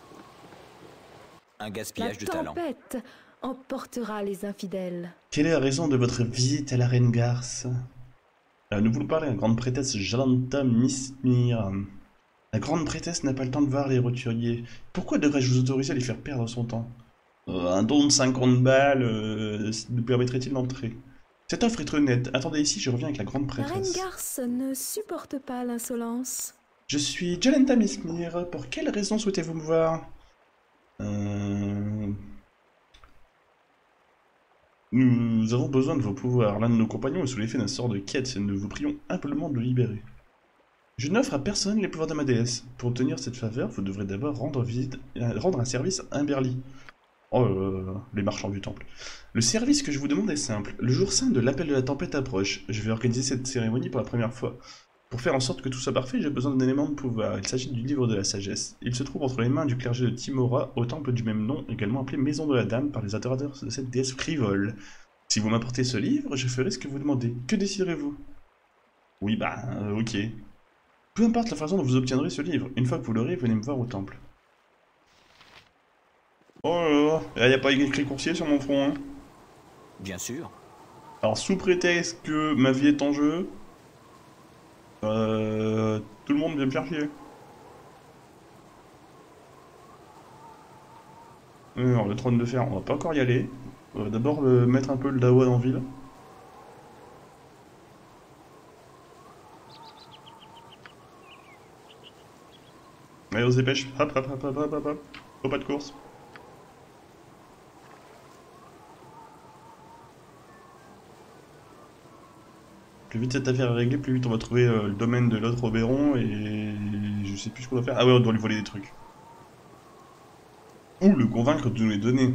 Un La gaspillage de talent. tempête emportera les infidèles. Quelle est la raison de votre visite à la Reine Garce? Nous voulons parler à la grande prêtresse Jalanta Mismir. La grande prêtresse n'a pas le temps de voir les roturiers. Pourquoi devrais-je vous autoriser à lui faire perdre son temps? Un don de 50 balles nous permettrait-il d'entrer? Cette offre est trop honnête. Attendez ici, je reviens avec la grande La reine prêtresse. Garce ne supporte pas l'insolence. Je suis Jalanta Mismir. Pour quelle raison souhaitez-vous me voir? Nous avons besoin de vos pouvoirs. L'un de nos compagnons est sous l'effet d'un sort de quête et nous vous prions humblement de le libérer. Je n'offre à personne les pouvoirs de ma déesse. Pour obtenir cette faveur, vous devrez d'abord rendre un service à Aberly. Oh les marchands du temple. Le service que je vous demande est simple. Le jour saint de l'appel de la tempête approche. Je vais organiser cette cérémonie pour la première fois. Pour faire en sorte que tout soit parfait, j'ai besoin d'un élément de pouvoir. Il s'agit du livre de la sagesse. Il se trouve entre les mains du clergé de Timora, au temple du même nom, également appelé Maison de la Dame par les adorateurs de cette déesse frivole. Si vous m'apportez ce livre, je ferai ce que vous demandez. Que déciderez-vous? Oui, bah, ok. Peu importe la façon dont vous obtiendrez ce livre, une fois que vous l'aurez, venez me voir au temple. Oh là là, y a pas écrit coursier sur mon front, hein. Bien sûr. Alors, sous prétexte que ma vie est en jeu, tout le monde vient me faire chier. Alors, le trône de fer, on va pas encore y aller. On va d'abord mettre un peu le dawa en ville. Allez, on se dépêche. Hop, hop, hop, hop, hop, hop, hop. Faut pas de course. Plus vite cette affaire est réglée, plus vite on va trouver le domaine de l'autre Oberon et je sais plus ce qu'on doit faire. Ah ouais, on doit lui voler des trucs. Ou le convaincre de nous les donner.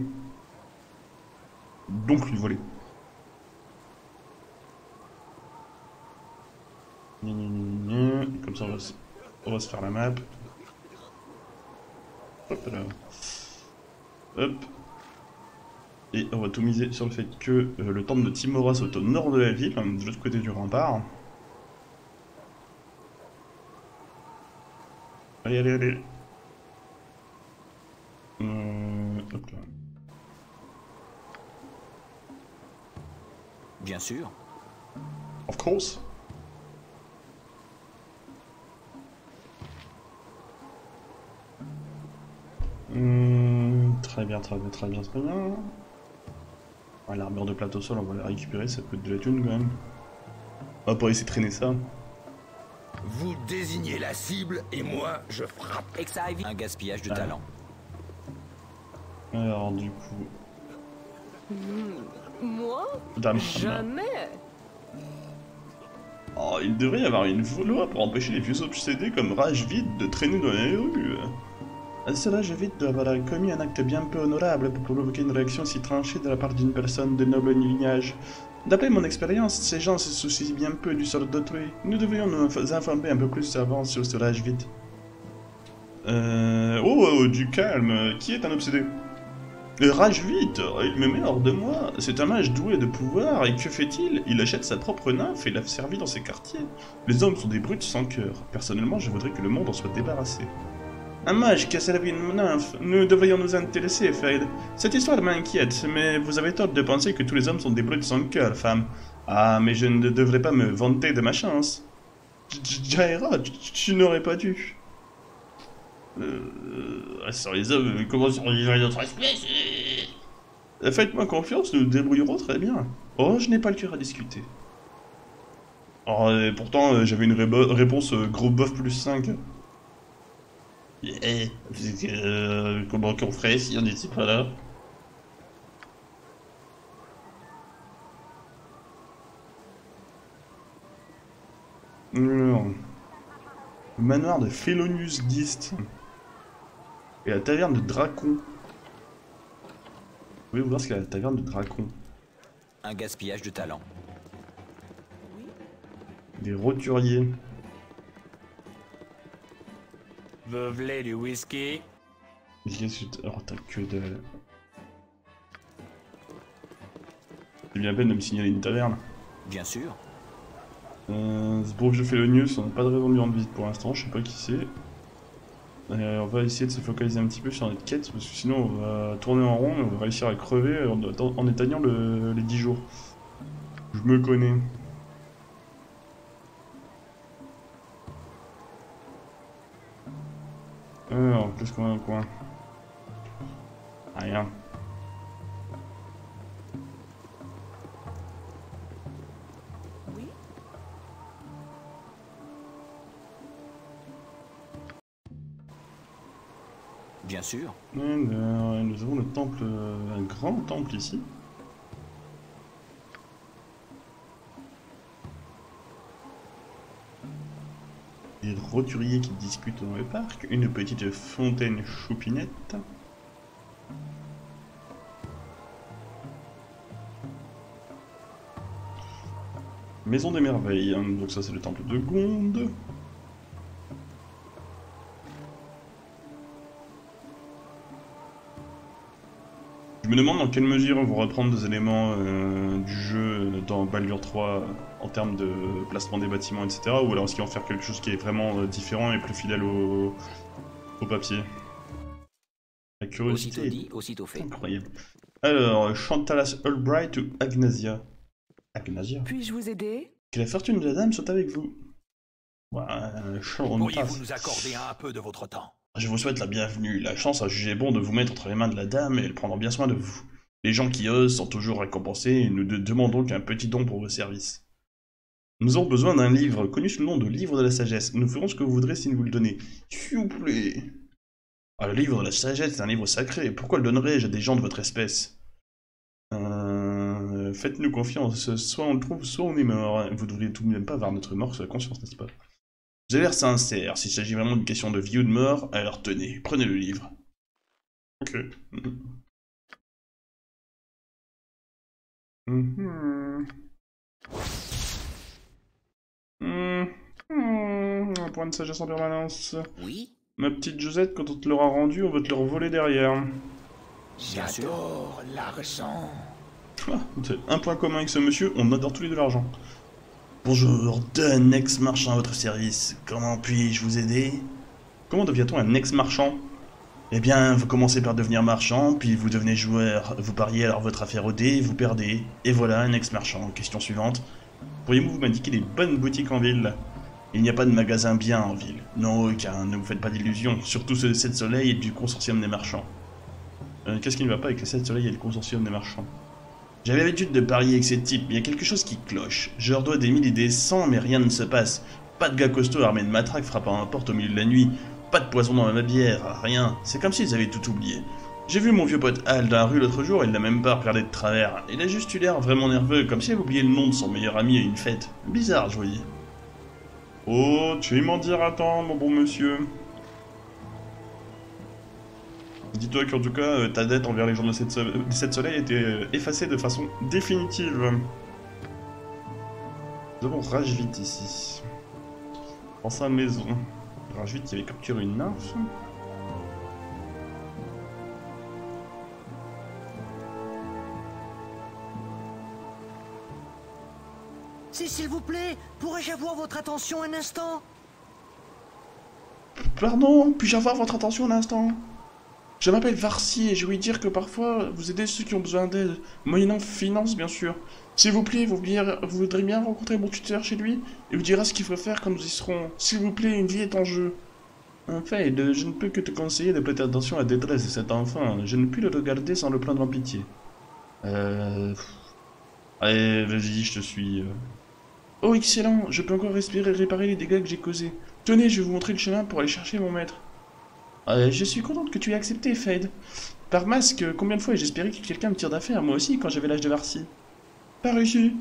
Donc lui voler. Comme ça on va se faire la map. Hop là. Hop. Et on va tout miser sur le fait que le temple de Timora soit au nord de la ville, de l'autre côté du rempart. Allez, allez, allez. Hop là. Bien sûr. Of course. Très bien, très bien, très bien, très bien. Ouais, l'armure de plateau sol, on va la récupérer, ça coûte de la thune quand même. On va pas essayer de traîner ça. Vous désignez la cible et moi je frappe. Un gaspillage de talent. Alors du coup... Moi? Dame. Jamais. Oh, il devrait y avoir une loi pour empêcher les vieux obsédés comme Rage Vide de traîner dans les rues. Cela j'évite d'avoir commis un acte bien peu honorable pour provoquer une réaction si tranchée de la part d'une personne de noble lignage. D'après mon expérience, ces gens se soucient bien peu du sort d'autrui. Nous devrions nous informer un peu plus avant sur ce Rage Vide. Du calme. Qui est un obsédé? Rage Vide, il me met hors de moi. C'est un mage doué de pouvoir, et que fait-il? Il achète sa propre nymphe et la servit dans ses quartiers. Les hommes sont des brutes sans cœur. Personnellement, je voudrais que le monde en soit débarrassé. Un mage qui a servi une nymphe, nous devrions nous intéresser, Fade. Cette histoire m'inquiète, mais vous avez tort de penser que tous les hommes sont des brutes sans cœur, femme. Ah, mais je ne devrais pas me vanter de ma chance. Jaira, tu n'aurais pas dû. Sur les hommes, comment survivre notre espèce? Faites-moi confiance, nous nous débrouillerons très bien. Oh, je n'ai pas le cœur à discuter. Oh, et pourtant, j'avais une réponse gros bof plus 5. Comment qu'on ferait si on n'était pas là? Non. Le manoir de Felonius Gist. Et la taverne de Dracon. Vous pouvez voir ce qu'il y a à la taverne de Dracon. Un gaspillage de talent. Des roturiers. Vous voulez du whisky? Qu'est-ce que oh, t'as que de... C'est bien la peine de me signaler une taverne. Bien sûr. Ce pauvre vieux Felonius, on n'a pas de raison de lui rendre visite pour l'instant, je sais pas qui c'est. On va essayer de se focaliser un petit peu sur notre quête, parce que sinon on va tourner en rond et on va réussir à crever en éteignant les 10 jours. Je me connais. Alors, qu'est-ce qu'on a au coin? Rien. Bien sûr. Nous avons le temple, un grand temple ici. Des roturiers qui discutent dans le parc, une petite fontaine choupinette. Maison des merveilles, hein. Donc ça c'est le temple de Gonde. Je me demande dans quelle mesure on va reprendre des éléments du jeu dans Baldur 3 en termes de placement des bâtiments, etc. Ou alors est-ce qu'ils vont faire quelque chose qui est vraiment différent et plus fidèle au papier. La curiosité Aussitôt dit, aussitôt fait. incroyable. Alors, Chantalas Albright ou Agnasia? Agnasia? Puis-je vous aider? Que la fortune de la dame soit avec vous. Pourriez-vous nous accorder un peu de votre temps? Je vous souhaite la bienvenue. La chance a jugé bon de vous mettre entre les mains de la dame et elle prendra bien soin de vous. Les gens qui osent sont toujours récompensés et nous demandons qu'un petit don pour vos services. Nous avons besoin d'un livre connu sous le nom de Livre de la Sagesse. Nous ferons ce que vous voudrez si nous le donnez. S'il vous plaît. Ah, le Livre de la Sagesse est un livre sacré. Pourquoi le donnerais-je à des gens de votre espèce? Faites-nous confiance. Soit on le trouve, soit on est mort. Vous devriez tout de même pas avoir notre mort sur la conscience, n'est-ce pas? Vous avez l'air sincère. S'il s'agit vraiment d'une question de vie ou de mort, alors tenez, prenez le livre. Ok. Un point de sagesse en permanence. Oui. Ma petite Josette, quand on te l'aura rendu, on va te le revoler derrière. J'adore l'argent. Ah, un point commun avec ce monsieur, on adore tous les deux l'argent. Bonjour, Dunn, ex-marchand à votre service. Comment puis-je vous aider? Comment devient-on un ex-marchand? Eh bien, vous commencez par devenir marchand, puis vous devenez joueur. Vous pariez alors votre affaire au dé, vous perdez. Et voilà, un ex-marchand. Question suivante. Pourriez-vous m'indiquer des bonnes boutiques en ville? Il n'y a pas de magasin bien en ville. Non, aucun, ne vous faites pas d'illusions. Surtout ce 7 soleils et du consortium des marchands. Qu'est-ce qui ne va pas avec le 7 soleils et le consortium des marchands? J'avais l'habitude de parier avec ces types, mais il y a quelque chose qui cloche. Je leur dois des 1000 et des 100, mais rien ne se passe. Pas de gars costauds armés de matraques frappant à ma porte au milieu de la nuit. Pas de poison dans ma bière, rien. C'est comme s'ils avaient tout oublié. J'ai vu mon vieux pote Al dans la rue l'autre jour, il l'a même pas regardé de travers. Il a juste eu l'air vraiment nerveux, comme s'il avait oublié le nom de son meilleur ami à une fête. Bizarre, je voyais. Oh, tu es m'en dire attends, mon bon monsieur. Dis-toi qu'en tout cas, ta dette envers les gens de 7 soleils était effacée de façon définitive. Nous avons Rajvit ici. Dans sa maison. Rajvit qui avait capturé une nymphe. Si, s'il vous plaît, pourrais-je avoir votre attention un instant? Pardon, puis-je avoir votre attention un instant? Je m'appelle Varsi et je voulais dire que parfois, vous aidez ceux qui ont besoin d'aide, moyennant finance bien sûr. S'il vous plaît, vous voudrez bien rencontrer mon tuteur chez lui et vous dira ce qu'il faut faire quand nous y serons. S'il vous plaît, une vie est en jeu. Enfin, je ne peux que te conseiller de prêter attention à la détresse de cet enfant. Je ne puis le regarder sans le prendre en pitié. Allez, vas-y, je te suis. Oh, excellent, je peux encore respirer et réparer les dégâts que j'ai causés. Tenez, je vais vous montrer le chemin pour aller chercher mon maître. Je suis contente que tu aies accepté, Fade. Par masque, combien de fois ai-je espéré que quelqu'un me tire d'affaire, moi aussi, quand j'avais l'âge de Varsi. Par ici.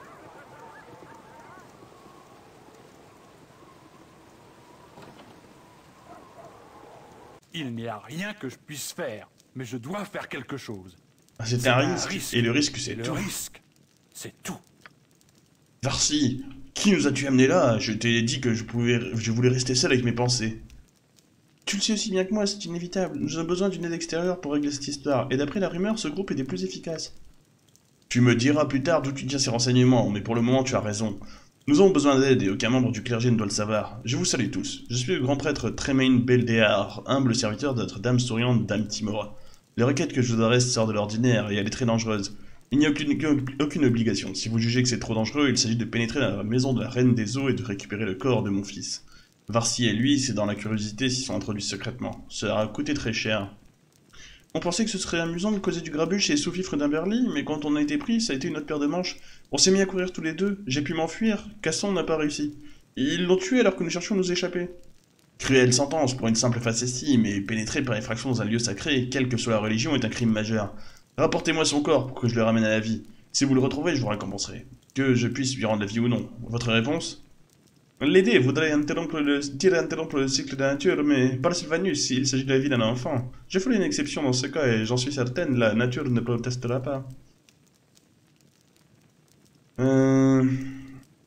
Il n'y a rien que je puisse faire, mais je dois faire quelque chose. C'est un risque, et le risque, c'est tout. Le risque, c'est tout. Varsi, qui nous as-tu amené là? Je t'ai dit que je voulais rester seul avec mes pensées. Tu le sais aussi bien que moi, c'est inévitable. Nous avons besoin d'une aide extérieure pour régler cette histoire, et d'après la rumeur, ce groupe est des plus efficaces. Tu me diras plus tard d'où tu tiens ces renseignements, mais pour le moment, tu as raison. Nous avons besoin d'aide, et aucun membre du clergé ne doit le savoir. Je vous salue tous. Je suis le grand prêtre Tremaine Beldéar, humble serviteur de notre dame souriante, Dame Timora. Les requêtes que je vous adresse sortent de l'ordinaire, et elle est très dangereuse. Il n'y a aucune obligation. Si vous jugez que c'est trop dangereux, il s'agit de pénétrer dans la maison de la Reine des Eaux et de récupérer le corps de mon fils. Varsi et lui, c'est dans la curiosité s'ils sont introduits secrètement. Cela a coûté très cher. On pensait que ce serait amusant de causer du grabuge chez Sous-Fifre d'Imberly, mais quand on a été pris, ça a été une autre paire de manches. On s'est mis à courir tous les deux, j'ai pu m'enfuir, Casson n'a pas réussi. Ils l'ont tué alors que nous cherchions à nous échapper. Cruelle sentence pour une simple facétie, mais pénétrer par effraction dans un lieu sacré, quelle que soit la religion, est un crime majeur. Rapportez-moi son corps pour que je le ramène à la vie. Si vous le retrouvez, je vous récompenserai. Que je puisse lui rendre la vie ou non. Votre réponse? L'aider voudrait interrompre le cycle de la nature, mais par Sylvanus, il s'agit de la vie d'un enfant. Je ferai une exception dans ce cas et j'en suis certaine, la nature ne protestera pas.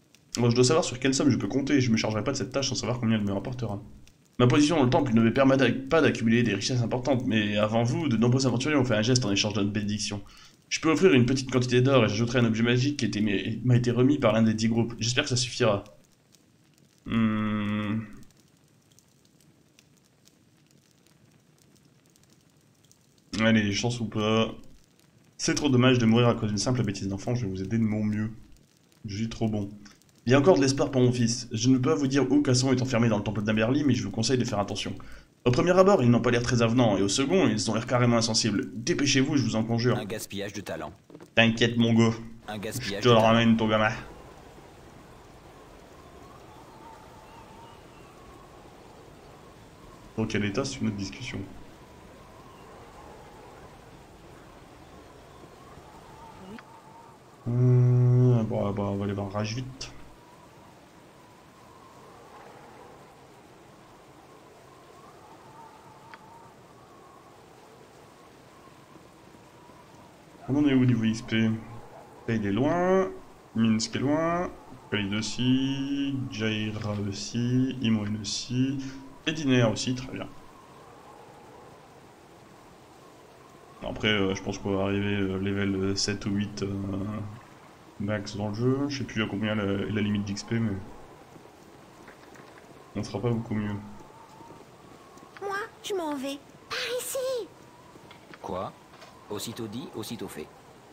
Moi je dois savoir sur quelle somme je peux compter, je me chargerai pas de cette tâche sans savoir combien elle me rapportera. Ma position dans le temple ne me permet pas d'accumuler des richesses importantes, mais avant vous, de nombreux aventuriers ont fait un geste en échange de notre bénédiction. Je peux offrir une petite quantité d'or et j'ajouterai un objet magique qui m'a été remis par l'un des 10 groupes. J'espère que ça suffira. Allez, chance ou pas. C'est trop dommage de mourir à cause d'une simple bêtise d'enfant, je vais vous aider de mon mieux. Je suis trop bon. Il y a encore de l'espoir pour mon fils. Je ne peux pas vous dire où Casson est enfermé dans le temple d'Amberly, mais je vous conseille de faire attention. Au premier abord, ils n'ont pas l'air très avenants, et au second, ils ont l'air carrément insensibles. Dépêchez-vous, je vous en conjure. Un gaspillage de talent. T'inquiète, mon go. Un gaspillage Je te le ramène, ton gamin. Dans quel état, c'est une autre discussion. Bon, on va aller voir Rage vite. On est où au niveau XP? Il est loin, Minsk est loin, Khalid aussi, Jaira aussi, Imoen aussi, et Diner aussi, très bien. Après, je pense qu'on va arriver level 7 ou 8 max dans le jeu. Je sais plus à combien est la limite d'XP, mais on sera pas beaucoup mieux. Moi, je m'en vais. Par ici. Quoi? Aussitôt dit, aussitôt fait.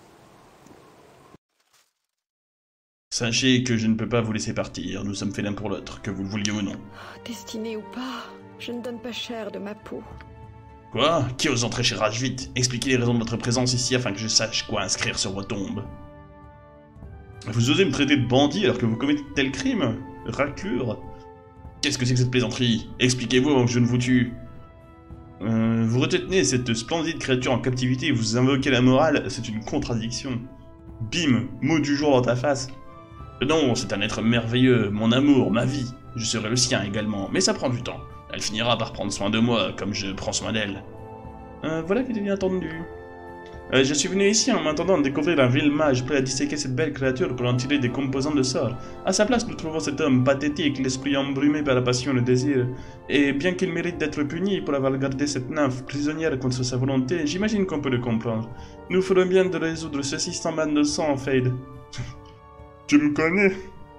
Sachez que je ne peux pas vous laisser partir. Nous sommes faits l'un pour l'autre, que vous le vouliez ou non. Destiné ou pas, je ne donne pas cher de ma peau. Quoi? Qui ose entrer chez Rajvit? Expliquez les raisons de votre présence ici afin que je sache quoi inscrire sur vos tombes. Vous osez me traiter de bandit alors que vous commettez tel crime? Raclure? Qu'est-ce que c'est que cette plaisanterie? Expliquez-vous avant que je ne vous tue. Vous retenez cette splendide créature en captivité et vous invoquez la morale, c'est une contradiction. Bim, mot du jour dans ta face. Non, c'est un être merveilleux, mon amour, ma vie. Je serai le sien également, mais ça prend du temps. Elle finira par prendre soin de moi, comme je prends soin d'elle. Voilà qui devient attendu. Je suis venu ici en m'attendant à découvrir un vil mage prêt à disséquer cette belle créature pour en tirer des composants de sort. À sa place, nous trouvons cet homme pathétique, l'esprit embrumé par la passion et le désir. Et bien qu'il mérite d'être puni pour avoir gardé cette nymphe prisonnière contre sa volonté, j'imagine qu'on peut le comprendre. Nous ferons bien de résoudre ceci sans bain de sang, Fade. Tu me connais?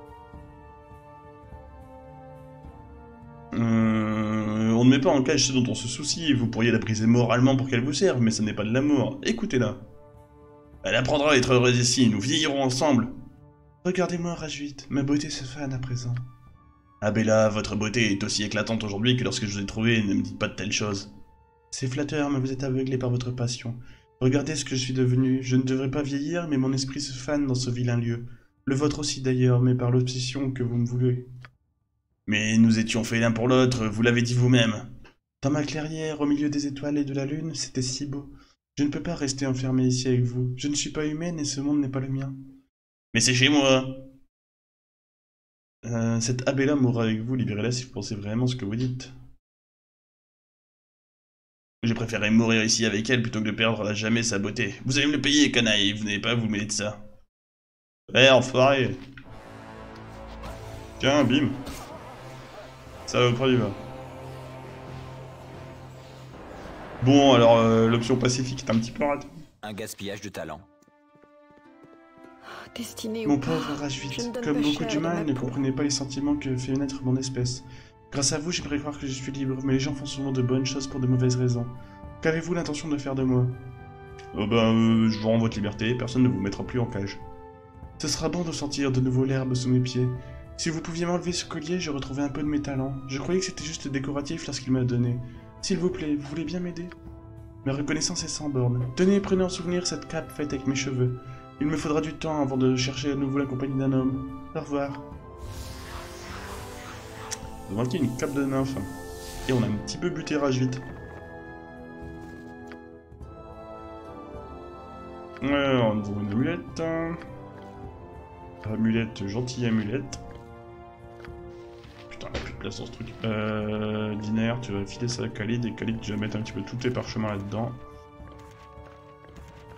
On ne met pas en cage ce dont on se soucie, vous pourriez la briser moralement pour qu'elle vous serve, mais ce n'est pas de l'amour. Écoutez-la. Elle apprendra à être heureuse ici, nous vieillirons ensemble. Regardez-moi, Rajvit, ma beauté se fane à présent. Ah Bella, votre beauté est aussi éclatante aujourd'hui que lorsque je vous ai trouvé, ne me dites pas de telles choses. C'est flatteur, mais vous êtes aveuglé par votre passion. Regardez ce que je suis devenu, je ne devrais pas vieillir, mais mon esprit se fane dans ce vilain lieu. Le vôtre aussi d'ailleurs, mais par l'obsession que vous me voulez. Mais nous étions faits l'un pour l'autre, vous l'avez dit vous-même. Dans ma clairière, au milieu des étoiles et de la lune, c'était si beau. Je ne peux pas rester enfermé ici avec vous. Je ne suis pas humaine et ce monde n'est pas le mien. Mais c'est chez moi. Cette Abella mourra avec vous, libérez-la si vous pensez vraiment ce que vous dites. J'ai préféré mourir ici avec elle plutôt que de perdre à jamais sa beauté. Vous allez me le payer, canaille, vous n'allez pas vous mêler de ça. Enfoiré. Tiens, bim. Ça va pas, il va. Bon, alors, l'option pacifique est un petit peu ratée. Un gaspillage de talent. Destiné Mon ou pas, pauvre Rajvit, je ne donne comme pas beaucoup cher de d'humains, ma il ne peau. comprenait pas les sentiments que fait naître mon espèce. Grâce à vous, j'aimerais croire que je suis libre, mais les gens font souvent de bonnes choses pour de mauvaises raisons. Qu'avez-vous l'intention de faire de moi? Je vous rends votre liberté, personne ne vous mettra plus en cage. Ce sera bon de sentir de nouveau l'herbe sous mes pieds. Si vous pouviez m'enlever ce collier, je retrouverais un peu de mes talents. Je croyais que c'était juste décoratif lorsqu'il m'a donné. S'il vous plaît, vous voulez bien m'aider? Ma reconnaissance est sans borne. Tenez, prenez en souvenir cette cape faite avec mes cheveux. Il me faudra du temps avant de chercher à nouveau la compagnie d'un homme. Au revoir. Vous avez une cape de nymphe. Et on a un petit peu buté Rajvit. On nous envoie une amulette. Amulette, gentille amulette. Putain, on a plus de place dans ce truc. Diner, tu vas filer ça à Khalid, et Khalid, tu vas mettre un petit peu tous tes parchemins là-dedans.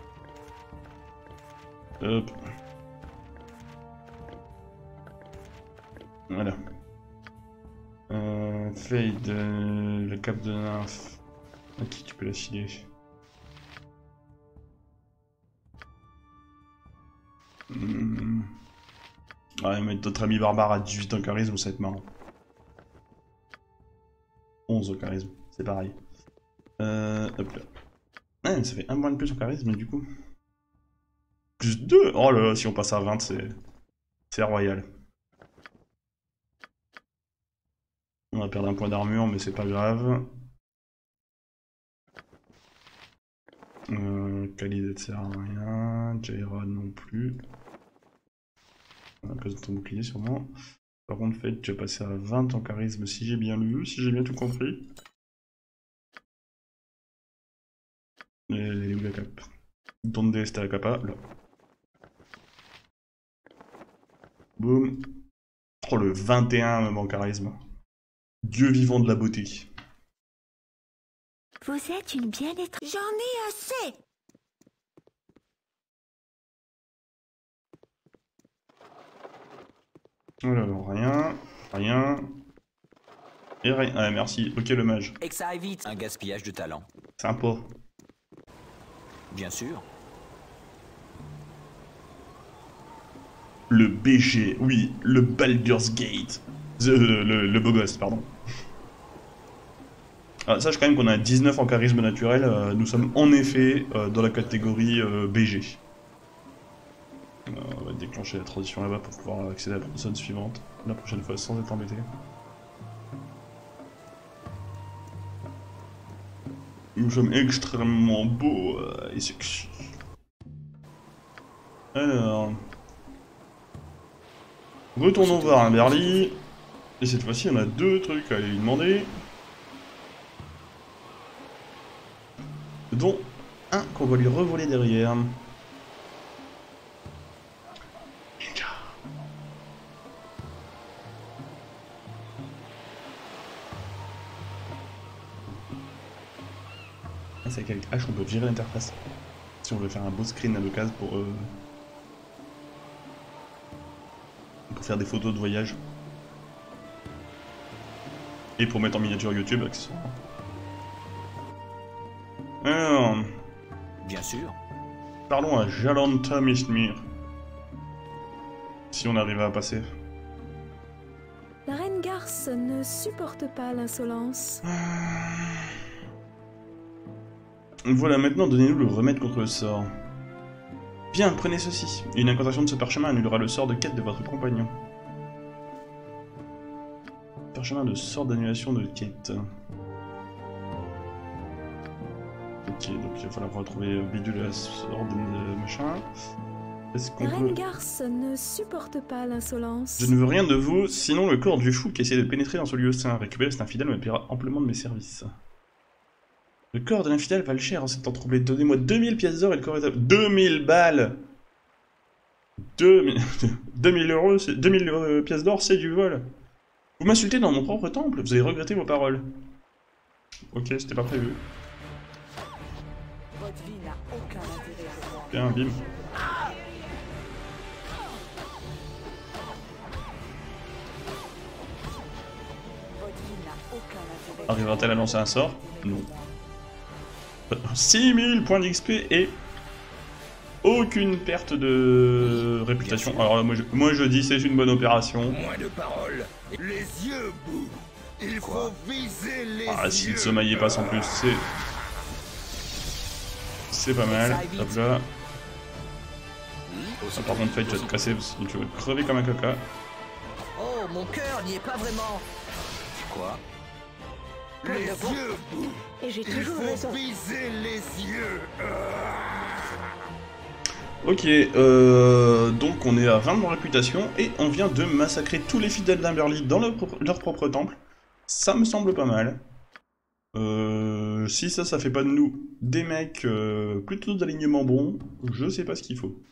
Hop. Voilà. Fade, la cape de nymphe. À qui tu peux la filer? Ouais, mettre notre ami barbare à 18 en charisme, ça va être marrant. 11 au charisme, c'est pareil. Hop là. Ah, ça fait un point de plus en charisme du coup. Plus 2. Oh là là, si on passe à 20, c'est royal. On va perdre un point d'armure, mais c'est pas grave. Khalid sert à rien. Jaira non plus. On a besoin de ton bouclier sûrement. Par contre, Fate, tu vas passer à 20 en charisme si j'ai bien lu, si j'ai bien tout compris. Elle est où la cape? Donde está la capa? Là. Boum. Oh, le 21 même en charisme. Dieu vivant de la beauté. Vous êtes une bien étrange... J'en ai assez. Alors, rien, rien, et rien. Ah, merci. Ok, le mage. Et que ça aille vite. Un gaspillage de talent. Sympa. Bien sûr. Le BG, oui, le Baldur's Gate. Le beau gosse, pardon. Ah, sache quand même qu'on a 19 en charisme naturel. Nous sommes en effet dans la catégorie BG. On va déclencher la transition là-bas pour pouvoir accéder à la zone suivante la prochaine fois sans être embêté. Nous sommes extrêmement beaux et sexy. Alors... Retournons voir Amberly. Et cette fois-ci, on a deux trucs à lui demander. Dont un qu'on va lui revoler derrière. Ninja. C'est qu'avec H, on peut virer l'interface. Si on veut faire un beau screen à l'occasion pour faire des photos de voyage. Et pour mettre en miniature YouTube, accessoirement. Alors... Bien sûr. Parlons à Jalanta Mishmir. Si on arrive à passer. La reine Garce ne supporte pas l'insolence. Voilà, maintenant donnez-nous le remède contre le sort. Bien, prenez ceci. Une incantation de ce parchemin annulera le sort de quête de votre compagnon. Parchemin de sort d'annulation de quête. Ok, donc il va falloir retrouver Bidule la sort de machin. Est-ce qu'on La peut... reine Garce ne supporte pas l'insolence. Je ne veux rien de vous, sinon le corps du fou qui essaie de pénétrer dans ce lieu saint. Récupérer cet infidèle me paiera amplement de mes services. Le corps de l'infidèle va le cher en s'étant troublé. Donnez-moi 2000 pièces d'or et le corps est à... 2000 balles 2000 euros, 2000 pièces d'or, c'est du vol. Vous m'insultez dans mon propre temple, vous allez regretter vos paroles. Ok, c'était pas prévu. Votre vie n'a aucun intérêt pour moi. Bien, bim. Votre vie n'a aucun intérêt. Arrivera-t-elle à lancer un sort? Non. 6000 points d'XP et aucune perte de réputation. Alors là, moi je dis c'est une bonne opération. Moins de paroles. Les yeux, Boo. Il faut viser les yeux. Ah, si le sommeil passe en plus, c'est pas mal. Hop là. Ah, par contre, Fate, tu vas te casser parce que tu vas crever comme un caca. Oh, mon cœur n'y est pas vraiment. Quoi? Les yeux, Boo. Et j'ai Il toujours raison. faut viser les yeux. Ok, donc on est à 20 de réputation et on vient de massacrer tous les fidèles d'Amberly dans leur propre temple. Ça me semble pas mal. Si ça fait pas de nous des mecs plutôt d'alignement bon, je sais pas ce qu'il faut.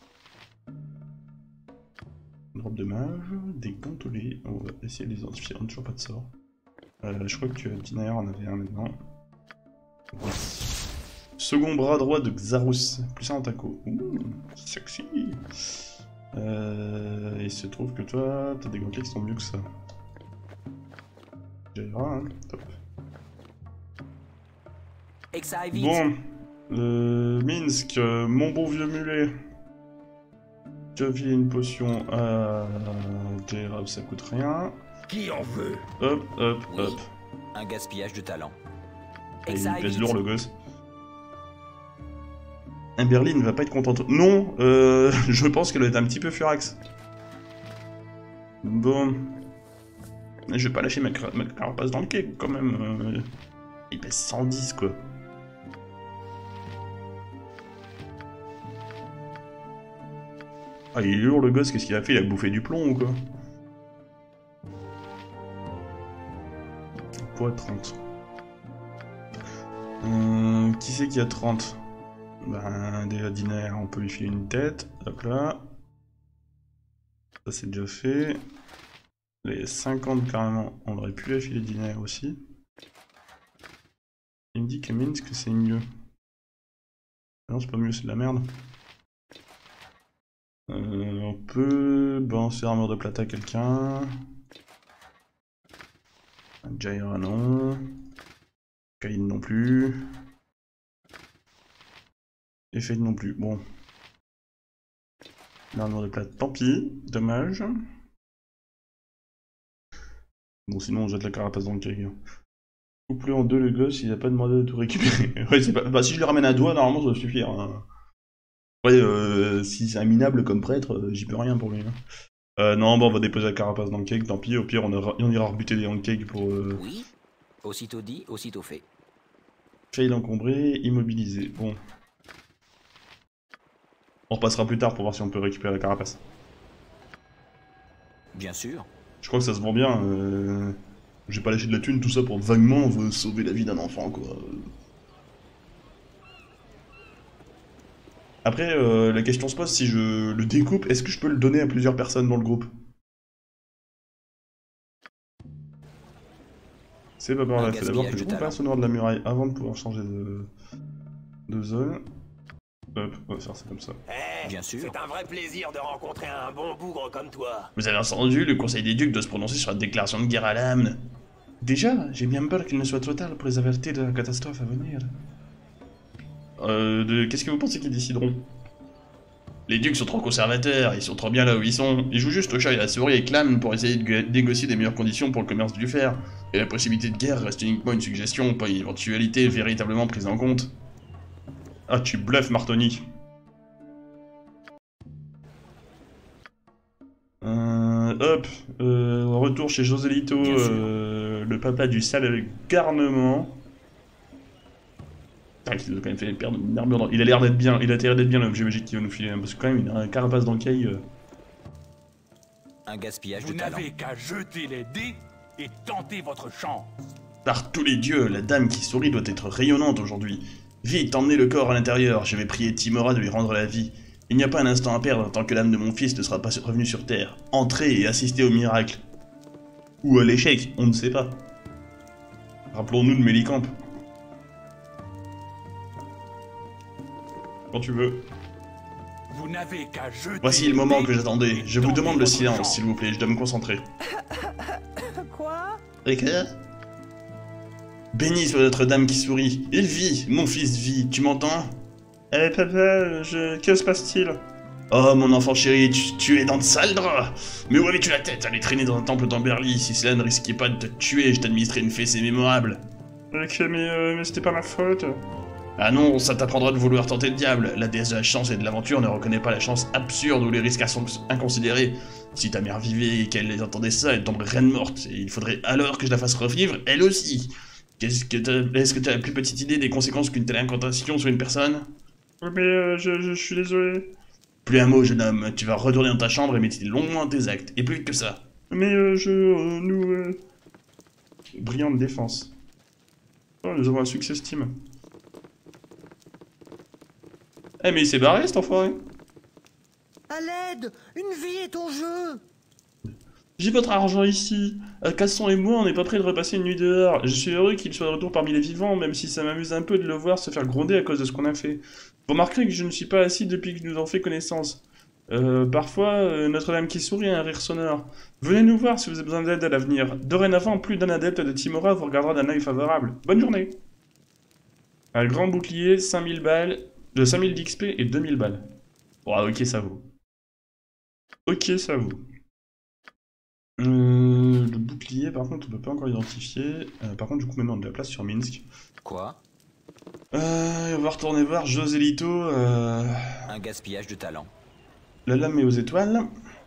Une robe de mage, des gantolets, on va essayer de les identifier, on n'a toujours pas de sort. Je crois que tu as dit d'ailleurs, on avait un maintenant. Ouais. Second bras droit de Xarus, plus un en taco. Ouh, sexy. Il se trouve que toi, t'as des gantelets qui sont mieux que ça. Jaira, hein, top. Et que ça aille vite. Bon, Minsk, mon bon vieux mulet. Tu as filé une potion à Jaira, ça coûte rien. Qui en veut? Hop, hop, Oui. hop. Un gaspillage de talent. Et Et que il ça aille pèse vite. lourd le gosse. Berlin ne va pas être contente. Non, je pense qu'elle va être un petit peu furax. Bon. Je vais pas lâcher ma carapace dans le cake quand même. Il pèse 110 quoi. Ah il est lourd le gosse, qu'est-ce qu'il a fait? Il a bouffé du plomb ou quoi? Poids 30. Qui c'est qui a 30? Ben, déjà Dinaire, on peut lui filer une tête. Hop là. Ça c'est déjà fait. Les 50 carrément, on aurait pu la filer Dinaire aussi. Il me dit que Minsk c'est mieux. Non, c'est pas mieux, c'est de la merde. On peut balancer armure de plata à quelqu'un. Jaira non. Kaline non plus. Et Fade non plus. Bon. L'armure de plate, tant pis. Dommage. Bon, sinon on jette la carapace dans le cake. Couplé en deux le gosse, il a pas demandé de tout récupérer. Ouais, c'est pas... Bah, si je lui ramène un doigt, normalement ça doit suffire. Hein. Ouais, si c'est un minable comme prêtre, j'y peux rien pour lui. Hein. Non, bon, on va déposer la carapace dans le cake, tant pis. Au pire, on ira rebuter des cake pour. Oui. Aussitôt dit, aussitôt fait. Fail encombré, immobilisé. Bon. On repassera plus tard pour voir si on peut récupérer la carapace. Bien sûr. Je crois que ça se vend bien. J'ai pas lâché de la thune, tout ça pour vaguement sauver la vie d'un enfant, quoi. Après, la question se pose, si je le découpe, est-ce que je peux le donner à plusieurs personnes dans le groupe? C'est pas par là, faut d'abord que je passe au nord de la muraille avant de pouvoir changer de zone. Hop, on va faire ça comme ça. Bien sûr. C'est un vrai plaisir de rencontrer un bon bougre comme toi. Vous avez entendu, le Conseil des Ducs doit se prononcer sur la déclaration de guerre à l'âme. Déjà, j'ai bien peur qu'il ne soit trop tard pour les avertir de la catastrophe à venir. Qu'est-ce que vous pensez qu'ils décideront? Les ducs sont trop conservateurs, ils sont trop bien là où ils sont. Ils jouent juste au chat et à la souris et clament pour essayer de négocier des meilleures conditions pour le commerce du fer. Et la possibilité de guerre reste uniquement une suggestion, pas une éventualité véritablement prise en compte. Ah, tu bluffes, Martoni. Retour chez Joselito, le papa du sale garnement. Il a quand même fait perdre une armure dans... Il a l'air d'être bien, il a l'air d'être bien l'objet magique qui va nous filer, parce que quand même il a un carapace dans le caille. Un gaspillage Vous de talent. n'avez qu'à jeter les dés et tenter votre chance. Par tous les dieux, la dame qui sourit doit être rayonnante aujourd'hui. Vite, emmenez le corps à l'intérieur, je vais prier Timora de lui rendre la vie. Il n'y a pas un instant à perdre tant que l'âme de mon fils ne sera pas revenue sur Terre. Entrez et assistez au miracle. Ou à l'échec, on ne sait pas. Rappelons-nous de Mélicamp. Quand tu veux. Vous n'avez qu'à jeter. Voici le moment que j'attendais. Je vous demande le silence, s'il vous plaît, je dois me concentrer. Quoi? Et que... Béni soit Notre-Dame qui sourit. Il vit, mon fils vit, tu m'entends? Eh papa, que se passe-t-il? Oh mon enfant chéri, tu es dans de sales draps. Mais où avais-tu la tête? Aller traîner dans un temple d'Amberly. Si cela ne risquait pas de te tuer, je t'administrais une fessée mémorable. Ok, mais c'était pas ma faute. Ah non, ça t'apprendra de vouloir tenter le diable. La déesse de la chance et de l'aventure ne reconnaît pas la chance absurde ou les risques inconsidérés. Si ta mère vivait et qu'elle entendait ça, elle tomberait reine morte. Et il faudrait alors que je la fasse revivre, elle aussi. Est-ce que tu as la plus petite idée des conséquences qu'une telle incantation sur une personne? Oui, mais je suis désolé. Plus un mot, jeune homme. Tu vas retourner dans ta chambre et méditer longuement tes actes. Et plus que ça. Mais Brillante défense. Oh, nous avons un succès Steam. Eh mais il s'est barré cet enfoiré. À l'aide! Une vie est en jeu! J'ai votre argent ici. Casson et moi, on n'est pas prêts de repasser une nuit dehors. Je suis heureux qu'il soit de retour parmi les vivants, même si ça m'amuse un peu de le voir se faire gronder à cause de ce qu'on a fait. Vous remarquerez que je ne suis pas assis depuis que nous avons fait connaissance. Parfois, Notre-Dame qui sourit a un rire sonore. Venez nous voir si vous avez besoin d'aide à l'avenir. Dorénavant, plus d'un adepte de Timora vous regardera d'un œil favorable. Bonne journée. Un grand bouclier, 5000 balles, de 5000 d'XP et 2000 balles. Oh, ok, ça vaut. Ok, ça vaut. Le bouclier, par contre, on peut pas encore identifier. Par contre, du coup, maintenant, on a de la place sur Minsk. Quoi? On va retourner voir Joselito. Un gaspillage de talent. La lame est aux étoiles.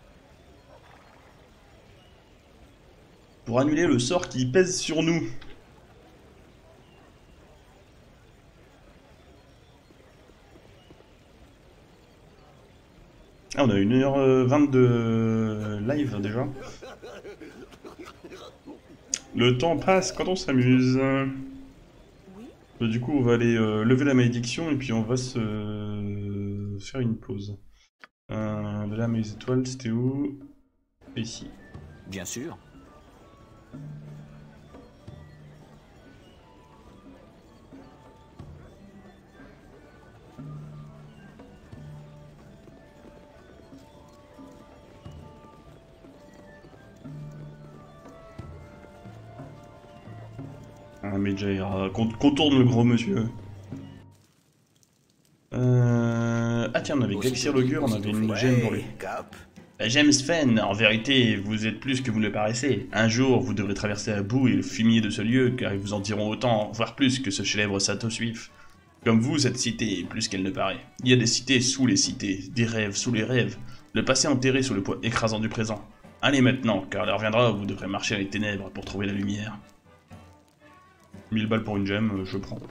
Pour annuler le sort qui pèse sur nous. Ah, on a 1h20 de live déjà. Le temps passe quand on s'amuse. Du coup, on va aller lever la malédiction et puis on va se faire une pause. Là, mes étoiles, c'était où? Ici. Bien sûr. Ah, mais déjà, contourne le gros monsieur. Ah tiens, on avait Galaxir Logure, on avait une gemme pour lui. J'aime Sven, en vérité, vous êtes plus que vous ne le paraissez. Un jour, vous devrez traverser la boue et le fumier de ce lieu, car ils vous en diront autant, voire plus, que ce célèbre Sato Suif. Comme vous, cette cité est plus qu'elle ne paraît. Il y a des cités sous les cités, des rêves sous les rêves, le passé enterré sous le poids écrasant du présent. Allez maintenant, car l'heure viendra où vous devrez marcher dans les ténèbres pour trouver la lumière. 1000 balles pour une gemme, je prends.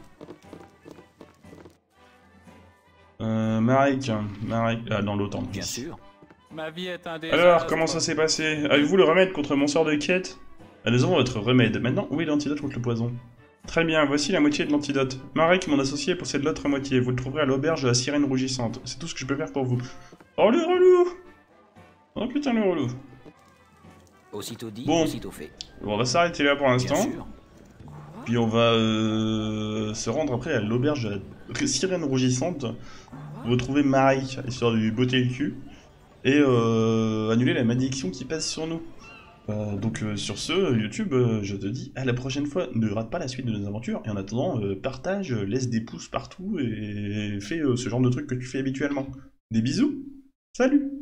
Marek, dans l'OTAN. Bien sûr. Ma vie est un Alors, comment ça s'est passé? Avez-vous le remède contre mon sort de quête? Nous avons votre remède. Maintenant, où est l'antidote contre le poison? Très bien, voici la moitié de l'antidote. Marek, mon associé, possède l'autre moitié. Vous le trouverez à l'auberge de la Sirène Rougissante. C'est tout ce que je peux faire pour vous. Oh, le relou! Oh putain, le relou. Aussitôt dit, bon. Aussitôt fait. Bon, on va s'arrêter là pour l'instant. Bien sûr. Puis on va se rendre après à l'auberge de la Sirène Rougissante. Retrouver Marek, histoire de lui botter le cul. Et annuler la malédiction qui pèse sur nous. Donc sur ce, YouTube, je te dis à la prochaine fois. Ne rate pas la suite de nos aventures. Et en attendant, partage, laisse des pouces partout et fais ce genre de trucs que tu fais habituellement. Des bisous. Salut!